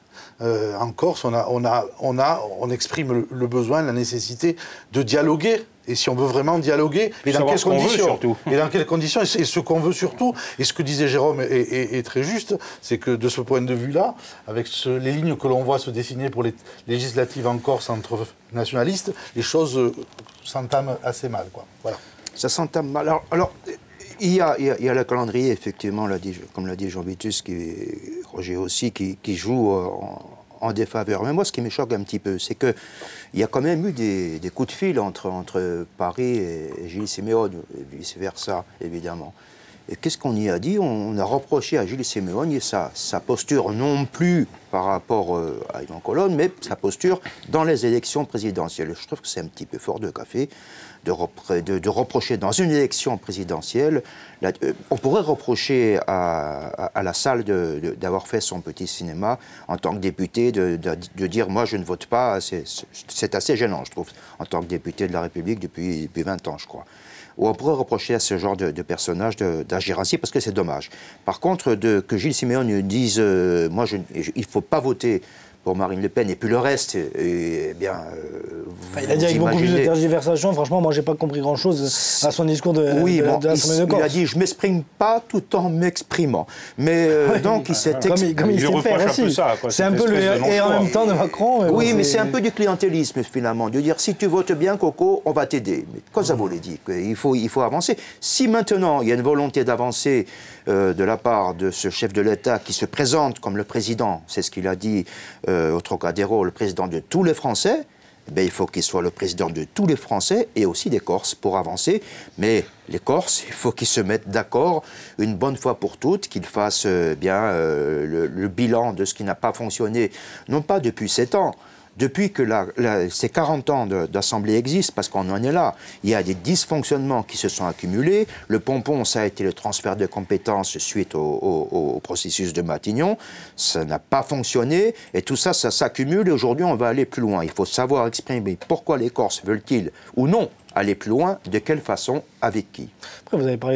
Euh, en Corse, on, a, on, a, on, a, on exprime le, le besoin, la nécessité de dialoguer. Et si on veut vraiment dialoguer, et dans quelles conditions, et dans quelles conditions, et ce qu'on veut surtout, et ce que disait Jérôme est, est, est très juste, c'est que de ce point de vue-là, avec ce, les lignes que l'on voit se dessiner pour les législatives en Corse entre nationalistes, les choses euh, s'entament assez mal, quoi. Voilà. Ça s'entame mal. Alors, alors il, y a, il, y a, il y a le calendrier, effectivement, l'a dit, comme l'a dit Jean Vitus, qui, Roger aussi, qui, qui joue en, en défaveur. Mais moi, ce qui me choque un petit peu, c'est qu'il y a quand même eu des, des coups de fil entre, entre Paris et, et Gilles Siméone, et vice-versa, évidemment. Et qu'est-ce qu'on y a dit? On a reproché à Gilles Siméone sa, sa posture, non plus par rapport euh, à Yvan Collonne, mais sa posture dans les élections présidentielles. Je trouve que c'est un petit peu fort de café de, repre de, de reprocher dans une élection présidentielle. La, euh, on pourrait reprocher à, à, à la salle d'avoir fait son petit cinéma en tant que député, de, de, de dire « moi je ne vote pas ». C'est assez gênant, je trouve, en tant que député de la République depuis, depuis vingt ans, je crois. Ou on pourrait reprocher à ce genre de, de personnage d'agir ainsi, parce que c'est dommage. Par contre, de, que Gilles Siméone dise euh, « moi, je, je, il ne faut pas voter pour Marine Le Pen », et puis le reste, eh bien... Euh, enfin, il a dit avec beaucoup plus de tergiversation. Franchement, moi, je n'ai pas compris grand-chose à son discours de, oui, de, bon, de la semaine de Corse. Il a dit « je ne m'exprime pas tout en m'exprimant ». Mais euh, ouais, donc, il s'est exprimé. Comme il, il sait faire aussi. C'est un peu le et en même temps de Macron. Mais oui, bon, mais c'est un peu du clientélisme, finalement. De dire « si tu votes bien, Coco, on va t'aider ». Mais cosa mmh. voulait dire il faut, il faut avancer. Si maintenant, il y a une volonté d'avancer euh, de la part de ce chef de l'État qui se présente comme le président, c'est ce qu'il a dit euh, au Trocadéro, le président de tous les Français, eh bien, il faut qu'il soit le président de tous les Français et aussi des Corses pour avancer. Mais les Corses, il faut qu'ils se mettent d'accord une bonne fois pour toutes, qu'ils fassent euh, bien euh, le, le bilan de ce qui n'a pas fonctionné, non pas depuis sept ans, depuis que la, la, ces quarante ans d'Assemblée existent, parce qu'on en est là, il y a des dysfonctionnements qui se sont accumulés. Le pompon, ça a été le transfert de compétences suite au, au, au processus de Matignon. Ça n'a pas fonctionné, et tout ça, ça s'accumule, et aujourd'hui, on va aller plus loin. Il faut savoir exprimer pourquoi les Corses veulent-ils, ou non, aller plus loin, de quelle façon, avec qui. Après, vous avez parlé de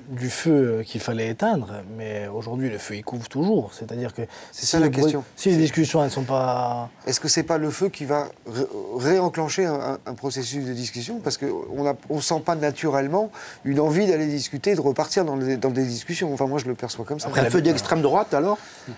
du feu qu'il fallait éteindre, mais aujourd'hui le feu il couvre toujours. C'est-à-dire que c'est si ça la question. Si les discussions elles sont pas. Est-ce que c'est pas le feu qui va ré réenclencher un, un processus de discussion parce qu'on on, on sent pas naturellement une envie d'aller discuter, de repartir dans, les, dans des discussions. Enfin moi je le perçois comme ça. Après, un feu d'extrême droite alors.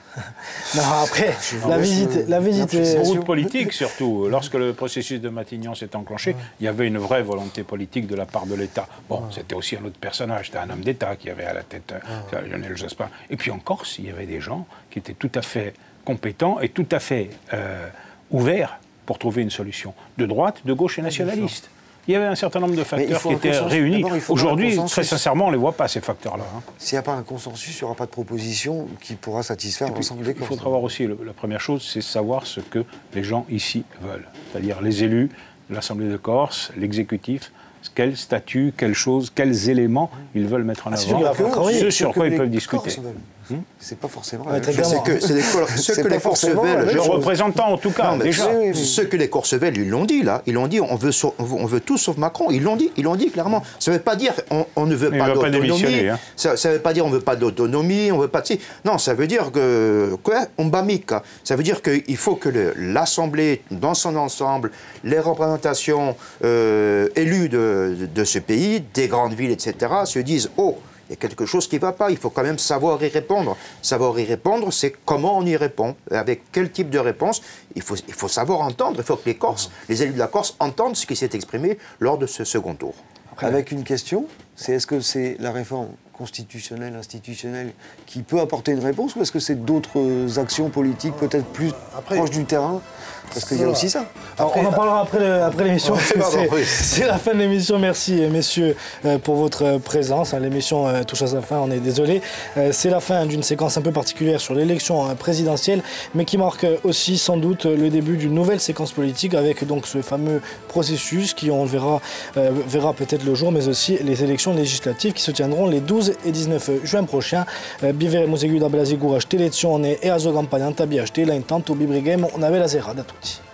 Non après la visite, la visite. Est... Beaucoup de politique surtout. Lorsque le processus de Matignon s'est enclenché, ouais. il y avait une vraie volonté politique de la part de l'État. Bon, ouais. c'était aussi un autre personnage, c'était un homme d'État qui avait à la tête euh, ouais. Lionel Jospin. Et puis en Corse, il y avait des gens qui étaient tout à fait compétents et tout à fait euh, ouverts pour trouver une solution. De droite, de gauche et nationaliste. Il y avait un certain nombre de facteurs qui étaient réunis. Aujourd'hui, très sincèrement, on ne les voit pas, ces facteurs-là. Hein. S'il n'y a pas un consensus, il n'y aura pas de proposition qui pourra satisfaire l'ensemble des Corses. Il faudra voir aussi, le, la première chose, c'est savoir ce que les gens ici veulent. C'est-à-dire les élus, l'Assemblée de Corse, l'exécutif, quel statut, quelles choses, quels éléments ils veulent mettre en ah, avant, ce sur quoi ils peuvent discuter. Hmm c'est pas forcément. Ouais, c'est que, c'est ce que les Corsevel, les représentants en tout cas, non, déjà. Oui, oui. Ce que les Corsevel, ils l'ont dit là, ils l'ont dit, on veut, on veut, on veut tout sauf Macron. Ils l'ont dit, ils l'ont dit clairement. Ça ne veut pas dire on, on ne veut Mais pas d'autonomie. Hein. Ça ne veut pas dire on veut pas d'autonomie, on veut pas de si. Non, ça veut dire que quoi, on bamique. Ça veut dire qu'il faut que l'Assemblée, dans son ensemble, les représentations euh, élues de, de, de ce pays, des grandes villes, et cetera, se disent oh. Il y a quelque chose qui ne va pas, il faut quand même savoir y répondre. Savoir y répondre, c'est comment on y répond, avec quel type de réponse. Il faut, il faut savoir entendre, il faut que les Corses, les élus de la Corse entendent ce qui s'est exprimé lors de ce second tour. Après, avec une question, c'est est-ce que c'est la réforme constitutionnelle, institutionnelle qui peut apporter une réponse ou est-ce que c'est d'autres actions politiques peut-être plus après, proches du terrain? Parce qu'il y a aussi ça. Après, on en parlera après l'émission. Après ouais, c'est la fin de l'émission. Merci, messieurs, pour votre présence. L'émission touche à sa fin, on est désolé. C'est la fin d'une séquence un peu particulière sur l'élection présidentielle, mais qui marque aussi sans doute le début d'une nouvelle séquence politique avec donc ce fameux processus qui, on verra, euh, verra peut-être le jour, mais aussi les élections législatives qui se tiendront les douze et dix-neuf juin prochains. Biveremo seguido da Blasi Gurash, Telezione e a sua campagna antabiache, la intanto Bibrighem, on avait la zera da tutti.